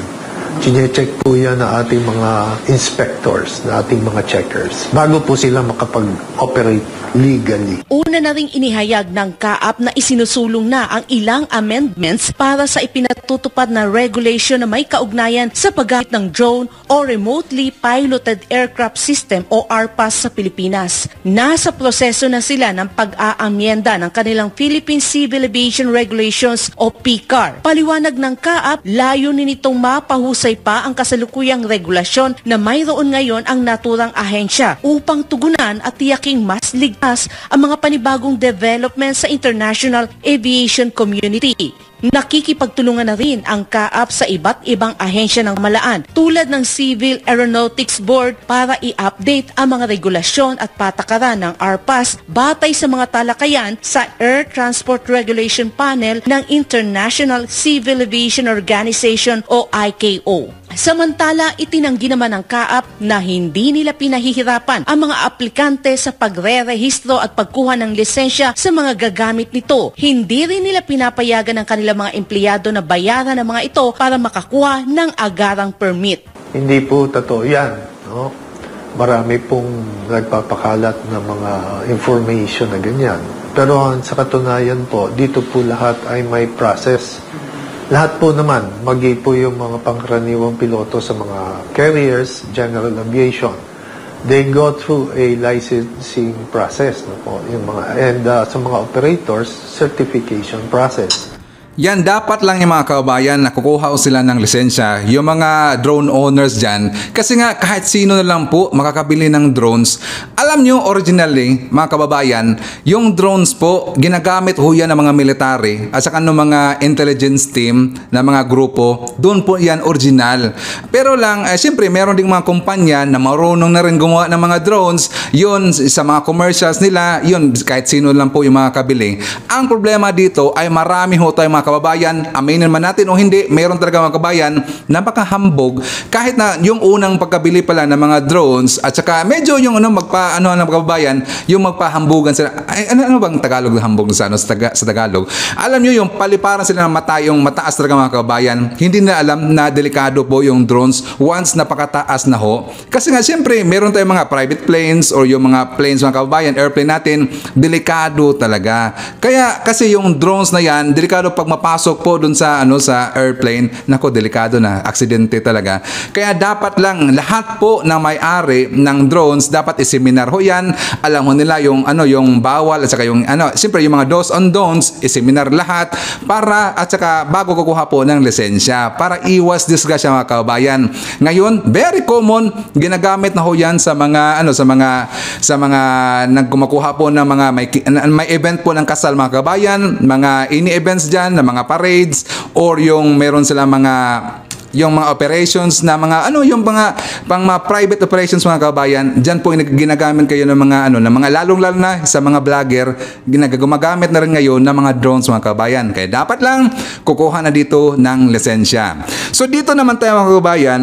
Chine-check po yan na ating mga inspectors, na ating mga checkers, bago po sila makapag-operate legally. Una na ring inihayag ng K A A P na isinusulong na ang ilang amendments para sa ipinatutupad na regulation na may kaugnayan sa paggamit ng drone o remotely piloted aircraft system o R P A S sa Pilipinas. Nasa proseso na sila ng pag-aamyenda ng kanilang Philippine Civil Aviation Regulations o P C A R. Paliwanag ng K A A P, layunin nitong mapahusay pa ang kasalukuyang regulasyon na mayroon ngayon ang naturang ahensya upang tugunan at tiyaking mas ligtas ang mga panibagong development sa international aviation community. Nakikipagtulungan na rin ang K A A P sa iba't ibang ahensya ng malaan tulad ng Civil Aeronautics Board para i-update ang mga regulasyon at patakaran ng R P A S batay sa mga talakayan sa Air Transport Regulation Panel ng International Civil Aviation Organization o I C A O. Samantala, itinanggi naman ng K A A P na hindi nila pinahihirapan ang mga aplikante sa pagre-rehistro at pagkuha ng lisensya sa mga gagamit nito. Hindi rin nila pinapayagan ng kanilang mga empleyado na bayaran ng mga ito para makakuha ng agarang permit. Hindi po totoo yan. No? Marami pong nagpapakalat ng mga information na ganyan. Pero sa katunayan po, dito po lahat ay may process. Lahat po naman, magi po yung mga pangkaraniwang piloto sa mga carriers, general aviation, they go through a licensing process. No po, yung mga, and uh, sa mga operators, certification process. Yan, dapat lang yung mga kababayan na kukuha sila ng lisensya, yung mga drone owners dyan. Kasi nga, kahit sino na lang po makakabili ng drones. Alam nyo, originally, mga kababayan, yung drones po, ginagamit ho yan ng mga military at saka ng mga intelligence team na mga grupo. Doon po yan original. Pero lang, eh, siyempre, meron ding mga kumpanya na marunong na rin gumawa ng mga drones. Yun, sa mga commercials nila, yun, kahit sino lang po yung mga kabili. Ang problema dito ay marami ho tayo mga kababayan, aminin man natin o hindi, meron talaga mga kababayan napakahambog kahit na yung unang pagkabili pala ng mga drones at saka medyo yung ano magpa ano ng kababayan, yung magpahambugan sila. Ay, ano, ano bang Tagalog na hambog sa ano sa, taga, sa Tagalog? Alam niyo yung paliparan sila ng mata, yung mataas talaga mga kababayan. Hindi na alam na delikado po yung drones once napakataas na ho. Kasi nga siyempre, meron tayong mga private planes or yung mga planes mga kababayan, airplane natin, delikado talaga. Kaya kasi yung drones na yan, delikado pag mapasok po dun sa ano sa airplane, nako delikado na, aksidente talaga. Kaya dapat lang lahat po na may-ari ng drones dapat iseminar ho yan. Alam mo nila yung ano yung bawal at saka yung ano, siyempre yung mga do's and don'ts, iseminar lahat para at saka bago kukuha po ng lisensya para iwas disgrasya mga kababayan. Ngayon, very common, ginagamit na ho yan sa mga ano sa mga sa mga nagkumakuha po ng mga may, may event po ng kasal mga kababayan, mga ini-events dyan, na mga parades or yung meron sila mga yung mga operations na mga ano yung mga pang mga private operations mga kababayan, diyan po ginagamit kayo ng mga ano ng mga lalong-lalo na sa mga vlogger, ginagagamit na rin ngayon ng mga drones mga kababayan. Kaya dapat lang kukuha na dito ng lisensya. So dito naman tayo mga kababayan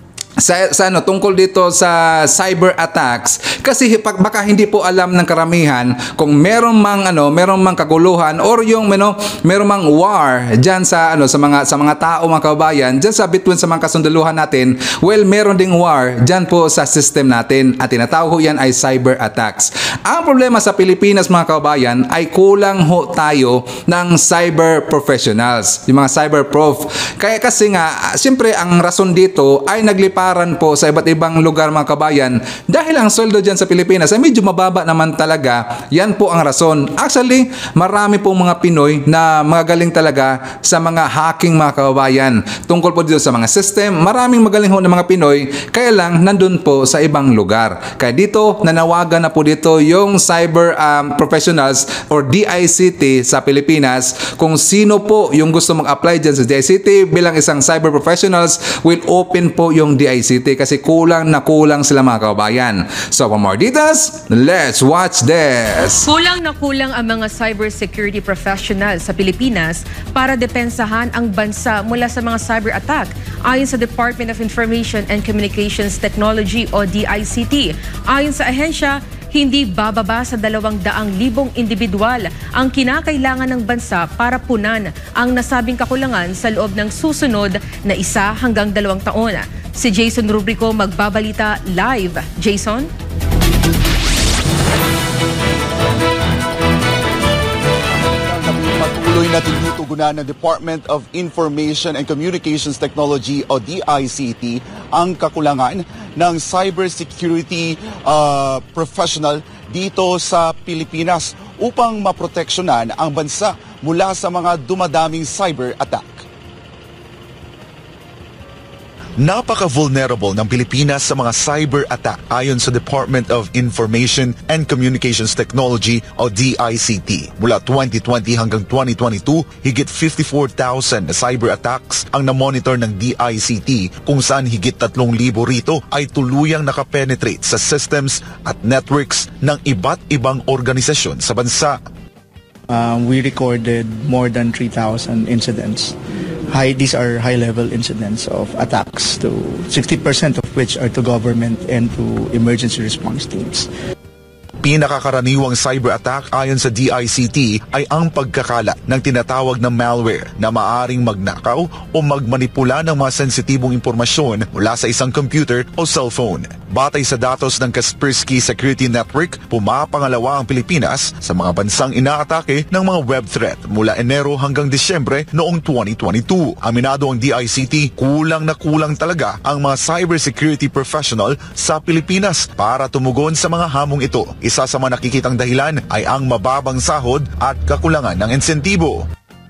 sa, sa ano tungkol dito sa cyber attacks, kasi pag baka hindi po alam ng karamihan kung meron mang ano meron mang kaguluhan or yung ano meron mang war diyan sa ano sa mga sa mga tao mga kababayan diyan sa between sa mga kasundaluhan natin, well meron ding war diyan po sa system natin at tinatawag ho yan ay cyber attacks. Ang problema sa Pilipinas mga kababayan ay kulang ho tayo ng cyber professionals, yung mga cyber prof. Kaya kasi nga siyempre ang rason dito ay naglipa po sa iba't ibang lugar mga kabayan dahil ang sweldo dyan sa Pilipinas ay medyo mababa naman talaga. Yan po ang rason. Actually, marami pong mga Pinoy na magaling talaga sa mga hacking mga kababayan. Tungkol po dito sa mga system, maraming magaling ho ng mga Pinoy, kaya lang nandun po sa ibang lugar. Kaya dito, nanawagan na po dito yung cyber um, professionals or D I C T sa Pilipinas. Kung sino po yung gusto mag-apply dyan sa D I C T bilang isang cyber professionals, will open po yung D I C T kasi kulang na kulang sila mga kababayan. So for more details, let's watch this. Kulang na kulang ang mga cybersecurity professionals sa Pilipinas para depensahan ang bansa mula sa mga cyber attack. Ayon sa Department of Information and Communications Technology o D I C T. Ayon sa ahensya, hindi bababa sa dalawang daang libong individual ang kinakailangan ng bansa para punan ang nasabing kakulangan sa loob ng susunod na isa hanggang dalawang taon. Si Jason Rubrico magbabalita live. Jason? Patuloy na tinutugunan ng Department of Information and Communications Technology o D I C T ang kakulangan ng cybersecurity uh, professional dito sa Pilipinas upang maproteksyonan ang bansa mula sa mga dumadaming cyber attack. Napaka-vulnerable ng Pilipinas sa mga cyber attack ayon sa Department of Information and Communications Technology o D I C T. Mula twenty twenty hanggang twenty twenty-two, higit fifty-four thousand na cyber attacks ang na-monitor ng D I C T kung saan higit tatlong libo rito ay tuluyang nakapenetrate sa systems at networks ng iba't ibang organisasyon sa bansa. Um, we recorded more than three thousand incidents. High, these are high-level incidents of attacks, to sixty percent of which are to government and to emergency response teams. Pinakakaraniwang cyber attack ayon sa D I C T ay ang pagkakalat ng tinatawag na malware na maaring magnakaw o magmanipula ng mga sensitibong impormasyon mula sa isang computer o cellphone. Batay sa datos ng Kaspersky Security Network, pumapangalawa ang Pilipinas sa mga bansang inaatake ng mga web threat mula Enero hanggang Disyembre noong twenty twenty-two. Aminado ang D I C T, kulang na kulang talaga ang mga cybersecurity professional sa Pilipinas para tumugon sa mga hamong ito. Isa sa mga nakikitang dahilan ay ang mababang sahod at kakulangan ng insentibo.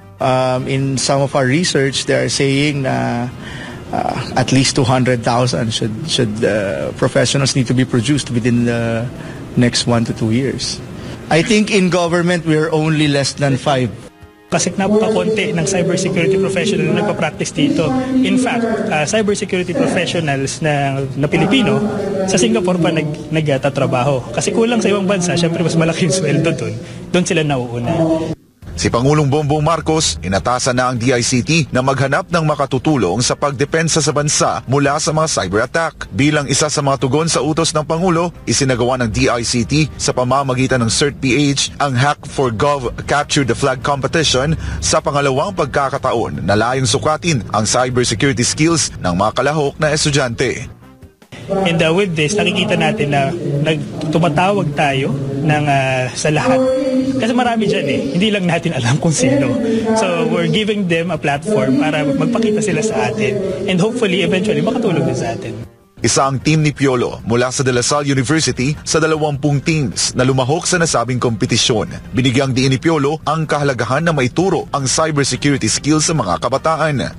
Um, in some of our research, they are saying na uh, at least two hundred thousand should, should uh, professionals need to be produced within the next one to two years. I think in government, we're only less than five. Kasi napakakonti ng cybersecurity professional na nagpa-practice dito. In fact, uh, cybersecurity professionals na, na Pilipino, sa Singapore pa nag, nagtatrabaho. Kasi kulang sa ibang bansa, syempre mas malaki yung sweldo doon. Doon sila nauuna. Si Pangulong Bongbong Marcos, inatasan na ang D I C T na maghanap ng makatutulong sa pagdepensa sa bansa mula sa mga cyber attack. Bilang isa sa mga tugon sa utos ng Pangulo, isinagawa ng D I C T sa pamamagitan ng CERT-P H ang Hack for Gov Capture the Flag competition sa pangalawang pagkakataon na layong sukatin ang cybersecurity skills ng mga kalahok na estudyante. And uh, with this, nakikita natin na nagtumatawag tayo ng, uh, sa lahat. Kasi marami dyan eh, hindi lang natin alam kung sino. So we're giving them a platform para magpakita sila sa atin. And hopefully, eventually, makatulong din sa atin. Isa ang team ni Piolo mula sa De La Salle University sa dalawampung teams na lumahok sa nasabing kompetisyon. Binigyang diin ni Piolo ang kahalagahan na maituro ang cybersecurity skills sa mga kabataan.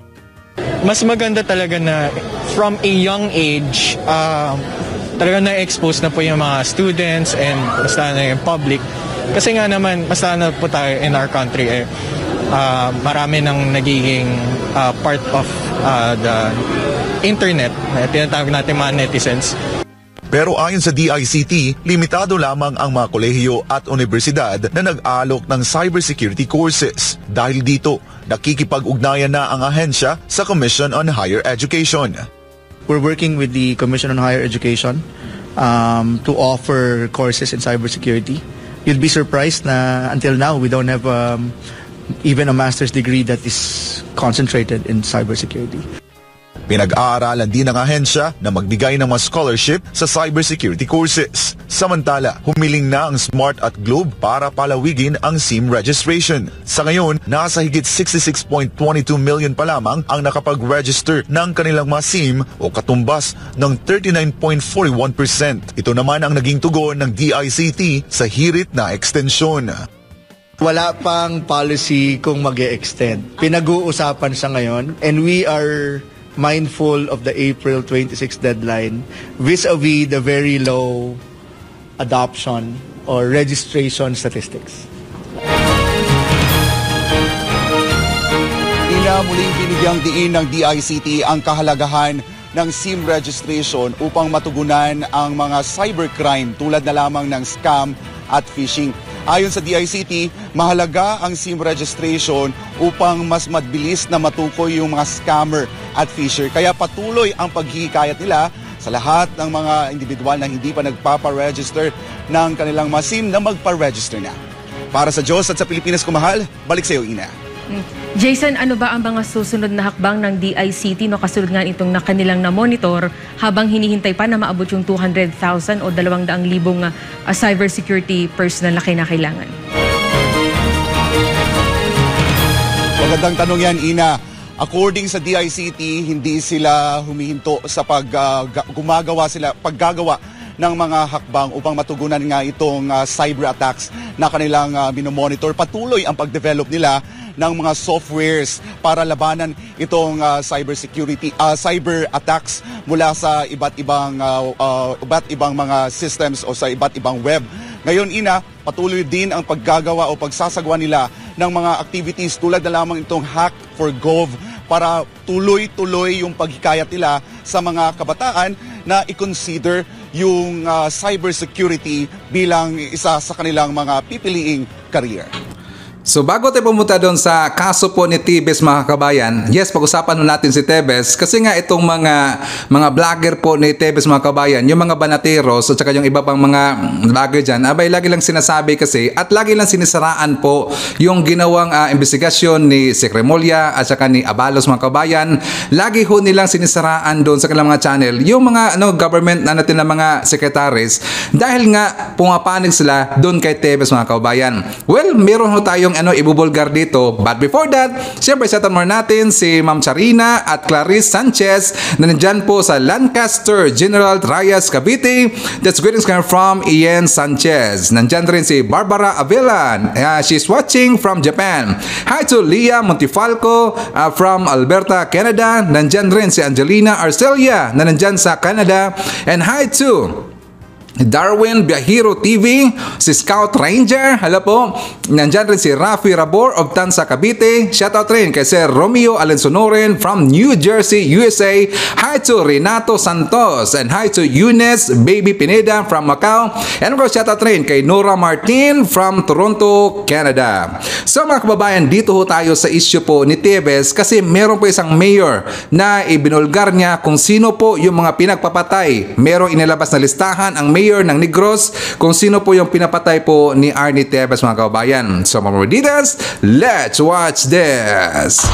Mas maganda talaga na from a young age, uh, talaga na-expose na po yung mga students and basta na yung public. Kasi nga naman, basta na po tayo in our country, eh, uh, marami nang nagiging uh, part of uh, the internet, na tinatawag natin mga netizens. Pero ayon sa D I C T, limitado lamang ang mga kolehiyo at universidad na nag-alok ng cybersecurity courses. Dahil dito, nakikipag-ugnayan na ang ahensya sa Commission on Higher Education. We're working with the Commission on Higher Education um, to offer courses in cybersecurity. You'd be surprised na until now we don't have um, even a master's degree that is concentrated in cybersecurity. Pinag-aaralan din ng ahensya na magbigay ng mga scholarship sa cybersecurity courses. Samantala, humiling na ang SMART at Globe para palawigin ang SIM registration. Sa ngayon, nasa higit sixty-six point two two million pa lamang ang nakapag-register ng kanilang mga SIM o katumbas ng thirty-nine point four one percent. Ito naman ang naging tugon ng D I C T sa hirit na ekstensyon. Wala pang policy kung mag-e-extend. Pinag-uusapan sa ngayon and we are mindful of the April twenty-sixth deadline vis-a-vis the very low adoption or registration statistics. Ina muling binigyang diin ng D I C T ang kahalagahan ng SIM registration upang matugunan ang mga cybercrime tulad na lamang ng scam at phishing. Ayon sa D I C T, mahalaga ang SIM registration upang mas mabilis na matukoy yung mga scammer at fisher. Kaya patuloy ang paghihikayat nila sa lahat ng mga individual na hindi pa nagpapa-register ng kanilang mga SIM na magpa-register na. Para sa Diyos at sa Pilipinas ko mahal, balik sa iyo, Ina. Jason, ano ba ang mga susunod na hakbang ng D I C T no kasunod nga itong na kanilang na-monitor habang hinihintay pa na maabot yung two hundred thousand o dalawang daang libong uh, cybersecurity personnel na kinakailangan? Magandang tanong yan, Ina. According sa D I C T, hindi sila humihinto sa pag uh, gumagawa sila, paggagawa ng mga hakbang upang matugunan nga itong uh, cyber attacks na kanilang uh, minomonitor. Patuloy ang pag-develop nila ng mga softwares para labanan itong uh, cyber security, uh, cyber attacks mula sa iba't ibang uh, uh, iba't ibang mga systems o sa iba't ibang web. Ngayon, Ina, patuloy din ang paggagawa o pagsasagawa nila ng mga activities tulad na lamang itong Hack for Gov para tuloy-tuloy yung paghikayat nila sa mga kabataan na i-consider yung uh, cybersecurity bilang isa sa kanilang mga pipiliing career. So bago tayo pumunta doon sa kaso po ni Tebes mga kabayan, yes, pag-usapan natin si Tebes kasi nga itong mga mga vlogger po ni Tebes mga kabayan, yung mga banateros at saka yung iba pang mga vlogger dyan, abay lagi lang sinasabi kasi at lagi lang sinisaraan po yung ginawang uh, investigasyon ni Sec Remulla at saka ni Abalos mga kabayan. Lagi ho nilang sinisaraan doon sa kanilang mga channel yung mga ano, government na natin na mga secretaries dahil nga pumapanig sila doon kay Tebes mga kabayan. Well, meron ho tayong ano ibubulgar dito. But before that, syempre shoutout more natin si Ma'am Charina at Clarice Sanchez na nandyan po sa Lancaster General Trias, Cavite. That's greetings coming from Ian Sanchez. Nandyan rin si Barbara Avelan. Uh, she's watching from Japan. Hi to Leah Montifalco uh, from Alberta, Canada. Nandyan rin si Angelina Arcelia na nandyan sa Canada. And hi to Darwin Biahiro T V, si Scout Ranger, hala po. Nandyan rin si Rafi Rabor of Tansa, Cavite. Shoutout rin kay Sir Romeo Alensonoren from New Jersey, U S A. Hi to Renato Santos and hi to Eunice Baby Pineda from Macau. And of course, shoutout rin kay Nora Martin from Toronto, Canada. So mga kababayan, dito ho tayo sa issue po ni Tebes kasi meron po isang mayor na ibinulgar niya kung sino po yung mga pinagpapatay. Merong inilabas na listahan ang mayor ng Negros kung sino po yung pinapatay po ni Arnie Tebes mga kababayan. So mga more details, let's watch this!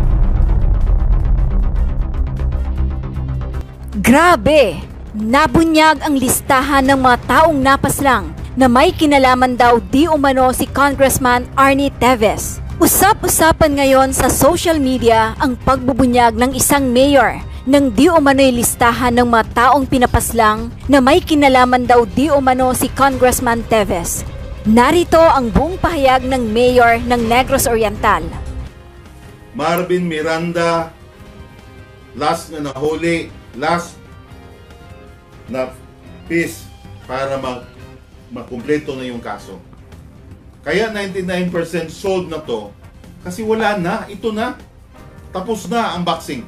Grabe! Nabunyag ang listahan ng mga taong napaslang na may kinalaman daw di umano si Congressman Arnie Tebes. Usap-usapan ngayon sa social media ang pagbubunyag ng isang mayor nang di umano'y listahan ng mga taong pinapaslang na may kinalaman daw di umano si Congressman Tebes. Narito ang buong pahayag ng mayor ng Negros Oriental. Marvin Miranda, last na nahuli, last na piece para mag makumpleto na yung kaso. Kaya ninety-nine percent sold na to kasi wala na, ito na. Tapos na ang boxing.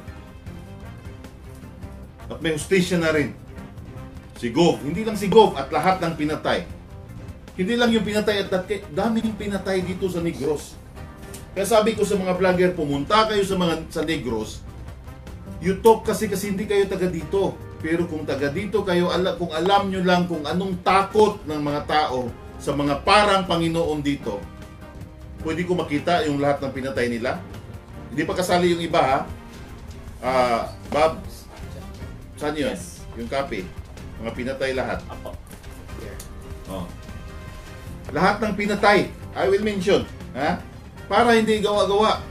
At may hustisya na rin. Si Gov, hindi lang si Gov at lahat ng pinatay. Hindi lang yung pinatay at dami yung pinatay dito sa Negros. Kaya sabi ko sa mga vlogger, pumunta kayo sa mga sa Negros. You talk kasi kasi hindi kayo taga dito. Pero kung taga dito kayo, ala, kung alam nyo lang kung anong takot ng mga tao sa mga parang Panginoon dito, pwede ko makita yung lahat ng pinatay nila. Hindi pa kasali yung iba ha. Uh, Bob, saan yun? Yes. Yung copy. Mga pinatay lahat. Apo. Oh. Lahat ng pinatay, I will mention. Ha? Para hindi gawa-gawa.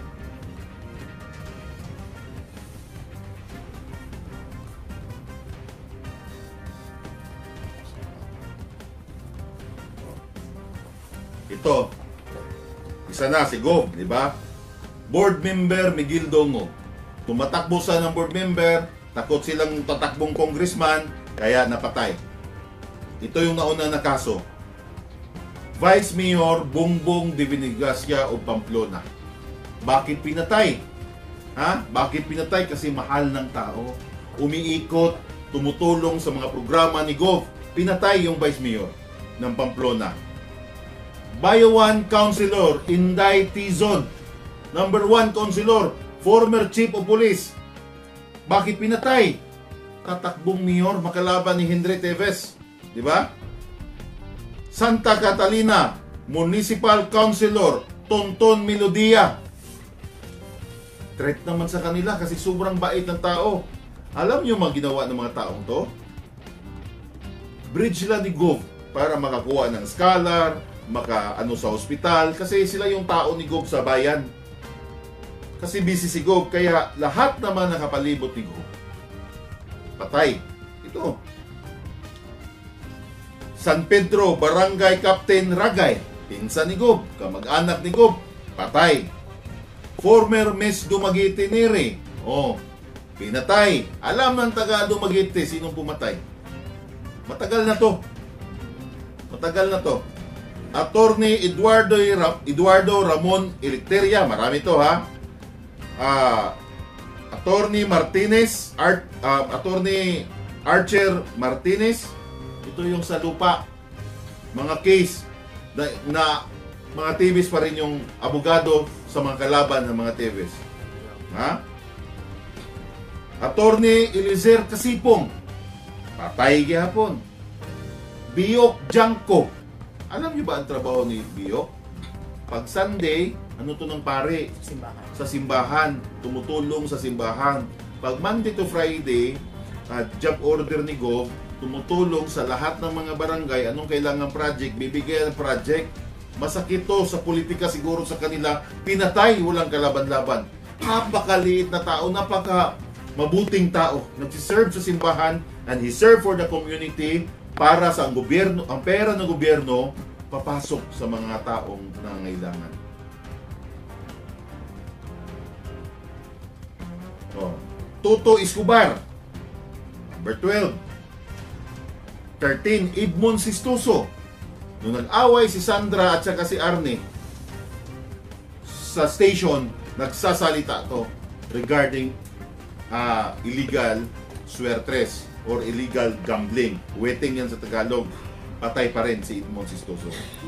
Ito. Isa na si Gov, di ba? Board member Miguel Dongo. Tumatakbo sa ng board member, takot silang tatakbong congressman, kaya napatay. Ito yung nauna na kaso. Vice Mayor Bongbong de Vinigracia o Pamplona. Bakit pinatay? Ha? Bakit pinatay? Kasi mahal ng tao. Umiikot, tumutulong sa mga programa ni Gov. Pinatay yung Vice Mayor ng Pamplona. Bayawan Councilor Inday Tizon. Number one Councilor, former Chief of Police. Bakit pinatay? tatakbong mayor makalaban ni Henry Teves. Di ba? Santa Catalina, Municipal Councilor Tonton Melodia. Threat naman sa kanila kasi sobrang bait ng tao. Alam niyo mga ginawa ng mga taong to? Bridge sila ni Gov para makakuha ng scholar, maka ano sa ospital, kasi sila yung tao ni Gov sa bayan. Kasi busy si Gov, kaya lahat naman nakapalibot ni Gov patay. Ito. San Pedro, Barangay Captain Ragay, pinsan ni Gov, kamag-anak ni Gov, patay. Former Miss Dumaguete Nere, oh, pinatay. Alam ng taga Dumaguete sinong pumatay. Matagal na to. Matagal na to. Attorney Eduardo Eduardo Ramon Electeria, marami to ha. Ah, uh, Attorney Martinez, Art, uh, Attorney Archer Martinez, ito yung sa lupa. Mga case na, na mga T Vs pa rin yung abogado sa mga kalaban ng mga T Vs. Ha? Attorney Eliezer Casipong, patay gihapon. Biok Janko. Alam niyo ba ang trabaho ni Biok? Pag Sunday, ano to ng pare? Simbahan. Sa simbahan. Tumutulong sa simbahan. Pag Monday to Friday, uh, job order ni Gov, tumutulong sa lahat ng mga barangay. Anong kailangan project? Bibigyan ng project. Masakit to sa politika siguro sa kanila. Pinatay, walang kalaban-laban. Napakaliit na tao, napaka mabuting tao. Nagsiserve sa simbahan and he served for the community para sa ang gobyerno, ang pera ng gobyerno papasok sa mga taong nangangailangan. Oh. Toto Escobar, number twelve. thirteen, Edmond Sistoso. Nung nag-away si Sandra at saka si Arne sa station, nagsasalita to regarding uh, illegal swertres or illegal gambling. Wetting yan sa Tagalog. Patay pa rin si Edmond Sistoso.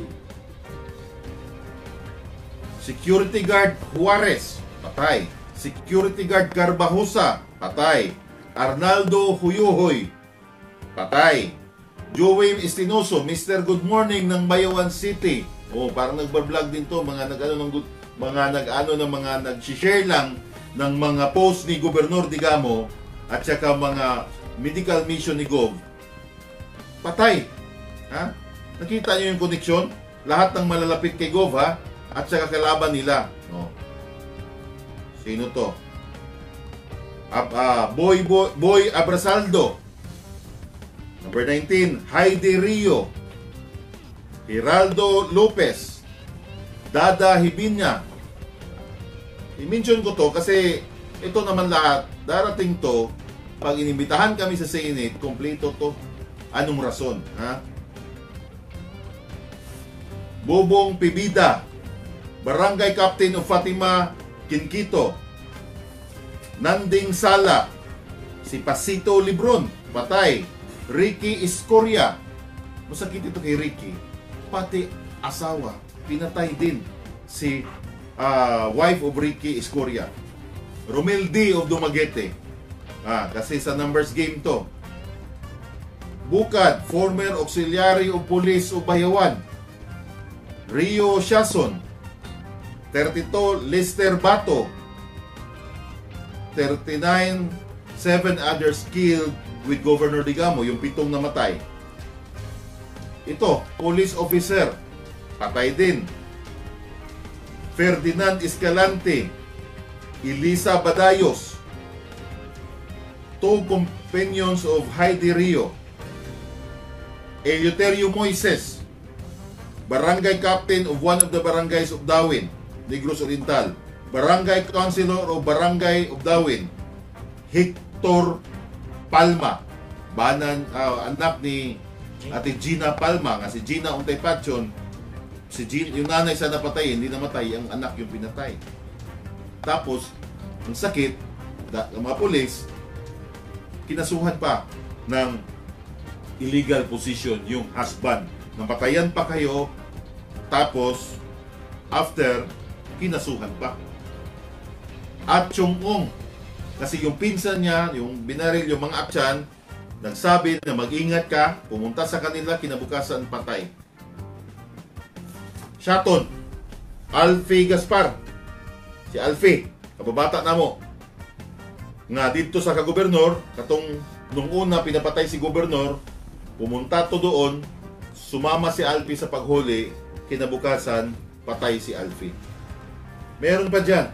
Security guard Juarez, patay. Security guard Garbajosa, patay. Arnaldo Huyuhoy, patay. Joey Estinoso, Mister Good Morning ng Bayawan City. Oh, parang nagba-vlog din to, mga nag-ano ng good, mga nag-ano ng mga nag-share lang ng mga post ni Gobernador Digamo at saka mga medical mission ni Gov. Patay. Ha? Nakita niyo yung koneksyon? Lahat ng malalapit kay Gov, ha? At saka kalaban nila. No. Sino to? Ab, uh, Boy, Boy, Boy Abrasaldo. Number nineteen, Heidi Rio. Geraldo Lopez. Dada Hibinya. I-mention ko to kasi ito naman lahat, darating to, pag inimbitahan kami sa Senate, kompleto to. Anong rason? Ha? Bobong Pibida, Barangay Captain of Fatima, Quinquito. Nanding Sala, si Pasito Libron, patay. Ricky Escoria, masakit ito kay Ricky. Pati asawa, pinatay din si uh, wife of Ricky Escoria. Romel D. of Dumaguete. Ah, kasi sa numbers game to. Bukad, former auxiliary of police of Bayawan. Rio Shason. thirty-two, Lester Bato. thirty-nine, seven others killed with Governor Digamo, yung pitong namatay. Ito, police officer, patay din. Ferdinand Escalante, Elisa Badayos, two companions of Heidi Rio. Eleuterio Moises, barangay captain of one of the barangays of Dawin, Negros Oriental. Barangay councilor of Barangay of Dawin, Hector Palma, banan, uh, anak ni Ate Gina Palma, nga si Gina Untay Patson, si Gina, yung nanay sa napatay, hindi namatay, ang anak yung pinatay. Tapos, ang sakit, da, ang mga polis, kinasuhan pa ng illegal position yung husband. Napatayan pa kayo, tapos, after, kinasuhan pa. At Chong Ong, Kasi yung pinsan niya, yung binaril yung mga aksyan, nagsabi na mag-ingat ka, pumunta sa kanila, kinabukasan patay. Shaton, Alfie Gaspar. Si Alfie, kababata na mo. Nga dito sa kagobernador, katong nung una pinapatay si gobernador, pumunta to doon, sumama si Alfie sa paghuli, kinabukasan, patay si Alfie. Meron pa dyan,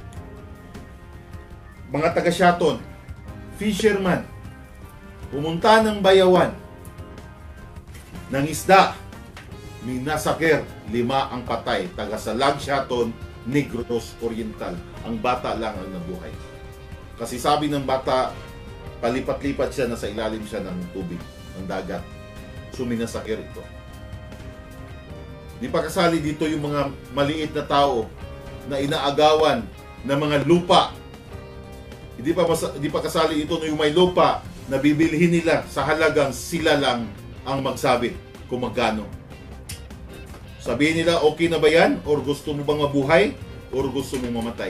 mga taga-Shaton, fisherman, pumunta ng bayawan, ng isda, minasaker, lima ang patay, taga Salag Shaton, Negros Oriental. Ang bata lang ang nabuhay. Kasi sabi ng bata, palipat-lipat siya, nasa ilalim siya ng tubig, ng dagat. So minasaker ito. Di pa kasali dito yung mga maliit na tao na inaagawan ng mga lupa. Hindi pa, di pa kasali ito yung may lupa na bibilhin nila sa halagang sila lang ang magsabi kung magkano. Sabihin nila, okay na ba yan? Or gusto mo bang mabuhay? Or gusto mo mamatay?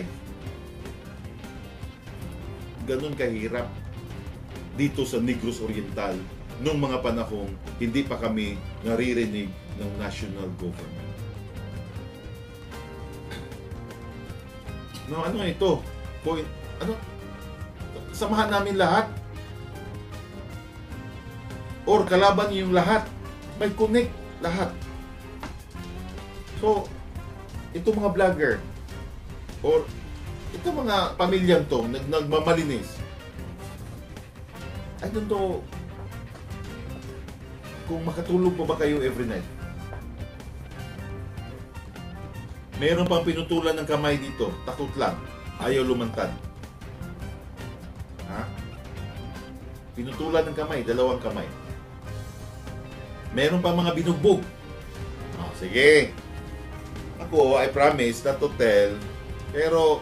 Ganun kahirap dito sa Negros Oriental nung mga panahong hindi pa kami naririnig ng national government. No, ano ito? Point, ano? Samahan namin lahat? Or kalaban niyo yung lahat? May connect lahat. So, ito mga vlogger or ito mga pamilyang to nag nagmamalinis, I don't know kung makatulog pa ba kayo every night. Meron pang pinutulan ng kamay dito, takot lang, ayaw lumantad. Ha? Pinutulan ng kamay, dalawang kamay. Meron pang mga binugbog. Oh, sige. Ako, I promise not to tell, pero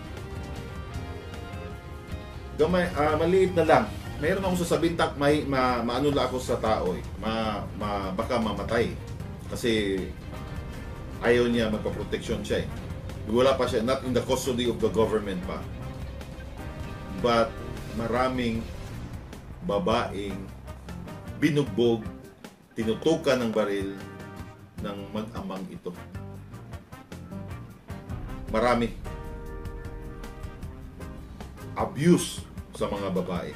gamay, uh, maliit na lang. Mayroon akong sasabihin, tak, may, ma, maano lang ako sa tao eh. Ma, ma, baka mamatay. Kasi ayaw niya magpa-protection siya eh. Wala pa siya, not in the custody of the government pa. But maraming babaeng binugbog, tinutukan ng baril ng mag-amang ito. Marami. Abuse sa mga babae.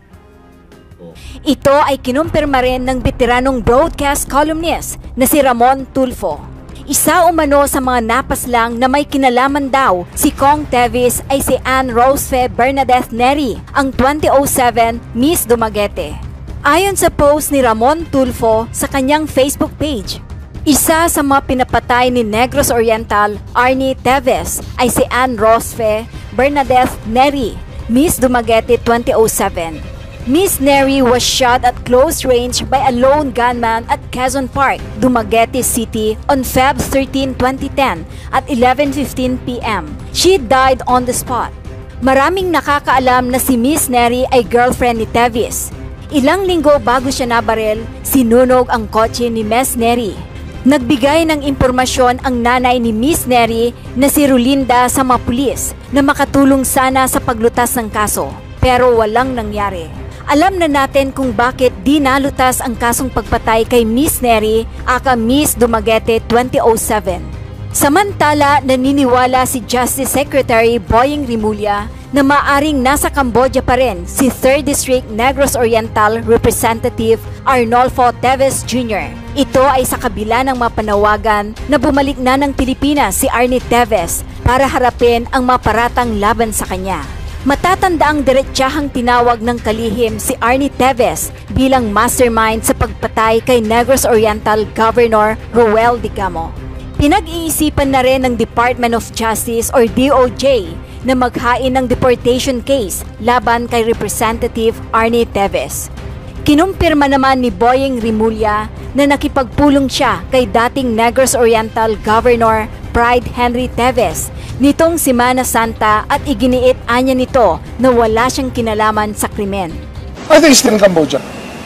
Oh. Ito ay kinumpirma rin ng veteranong broadcast columnist na si Ramon Tulfo. Isa umano sa mga napaslang na may kinalaman daw si Kong Tevis ay si Ann Rosefe Bernadette Neri, ang twenty oh seven Miss Dumaguete. Ayon sa post ni Ramon Tulfo sa kanyang Facebook page, isa sa mga pinapatay ni Negros Oriental, Arnie Teves, ay si Ann Rosefe Bernadette Neri, Miss Dumaguete twenty oh seven. Miss Neri was shot at close range by a lone gunman at Quezon Park, Dumaguete City on February thirteenth, twenty ten at eleven fifteen p m She died on the spot. Maraming nakakaalam na si Miss Neri ay girlfriend ni Tevis. Ilang linggo bago siya nabaril, sinunog ang kotse ni Miss Neri. Nagbigay ng impormasyon ang nanay ni Miss Neri na si Rulinda sa mga pulis na makatulong sana sa paglutas ng kaso, pero walang nangyari. Alam na natin kung bakit di nalutas ang kasong pagpatay kay Miss Neri aka Miss Dumaguete twenty oh seven. Samantala, naniniwala si Justice Secretary Boying Rimulya na maaring nasa Cambodia pa rin si third District Negros Oriental Representative Arnolfo Teves Junior Ito ay sa kabila ng mapanawagan na bumalik na ng Pilipinas si Arnie Teves para harapin ang maparatang laban sa kanya. Matatanda ang diretsahang tinawag ng kalihim si Arnie Teves bilang mastermind sa pagpatay kay Negros Oriental Governor Roel Digamo. Pinag-iisipan na rin ng Department of Justice or D O J na maghain ng deportation case laban kay Representative Arnie Teves. Kinumpirma naman ni Boying Rimulya na nakipagpulong siya kay dating Negros Oriental Governor Pride Henry Teves nitong Semana Santa at iginiit anya nito na wala siyang kinalaman sa krimen. I think he's still in Cambodia.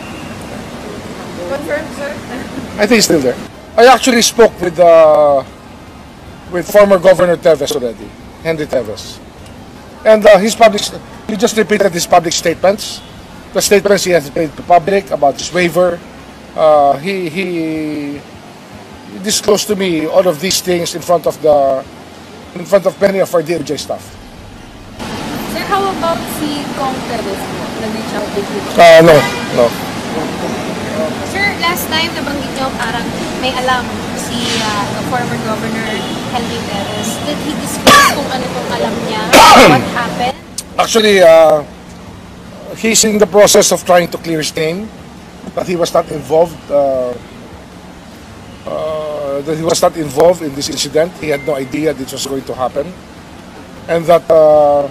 Confirmed, sir? I think he's still there. I actually spoke with uh, with former Governor Teves already, Henry Teves. And uh, he's probably, he just repeated his public statements. The statements he has made to public about his waiver. Uh, he, he disclosed to me all of these things in front of the in front of many of our D O J staff. Sir, how about si Kong Teves mo? Nag-reach out with you? Uh, no, no. Sir, last time nabanggit niyo parang may alam si uh, the former governor Henry Perez. Did he disclose kung ano pong alam niya? What happened? Actually, uh, he's in the process of trying to clear his name, that he was not involved. Uh, uh, that he was not involved in this incident. He had no idea this was going to happen, and that uh,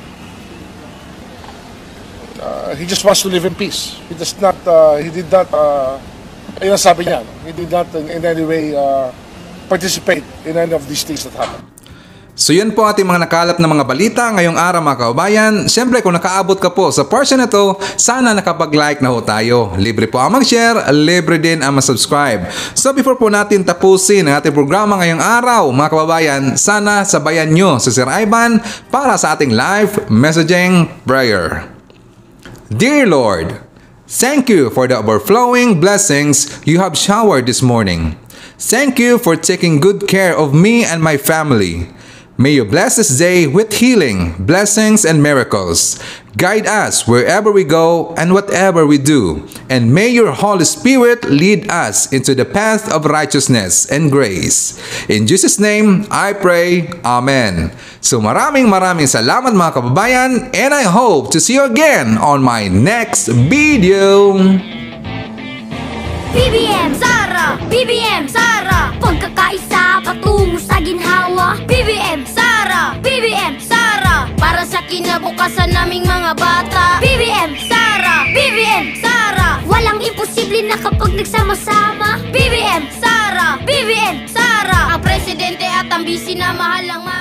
uh, he just wants to live in peace. He does not. Uh, he did not. Uh, Ayun ang sabi niya, he did not in, in any way uh, participate in any of these things that happened. So yan po ating mga nakalap na mga balita ngayong araw mga kaubayan. Siyempre kung nakaabot ka po sa portion na to, sana nakapag-like na ho tayo. Libre po ang mag-share, libre din ang mag-subscribe. So before po natin tapusin ang ating programa ngayong araw mga kaubayan, sana sabayan nyo si Sir Ivan para sa ating live messaging prayer. Dear Lord, thank you for the overflowing blessings you have showered this morning. Thank you for taking good care of me and my family. May you bless this day with healing, blessings, and miracles. Guide us wherever we go and whatever we do. And may your Holy Spirit lead us into the path of righteousness and grace. In Jesus' name, I pray. Amen. So maraming maraming salamat mga kababayan, and I hope to see you again on my next video. B B M Sara, B B M Sara, pagkakaisa patungo sa ginhawa. B B M Sara, B B M Sara, para sa kinabukasan naming mga bata. B B M Sara, B B M Sara, walang imposible na kapag nagsama-sama. B B M Sara, B B M Sara, ang presidente at ang bisi na mahal ang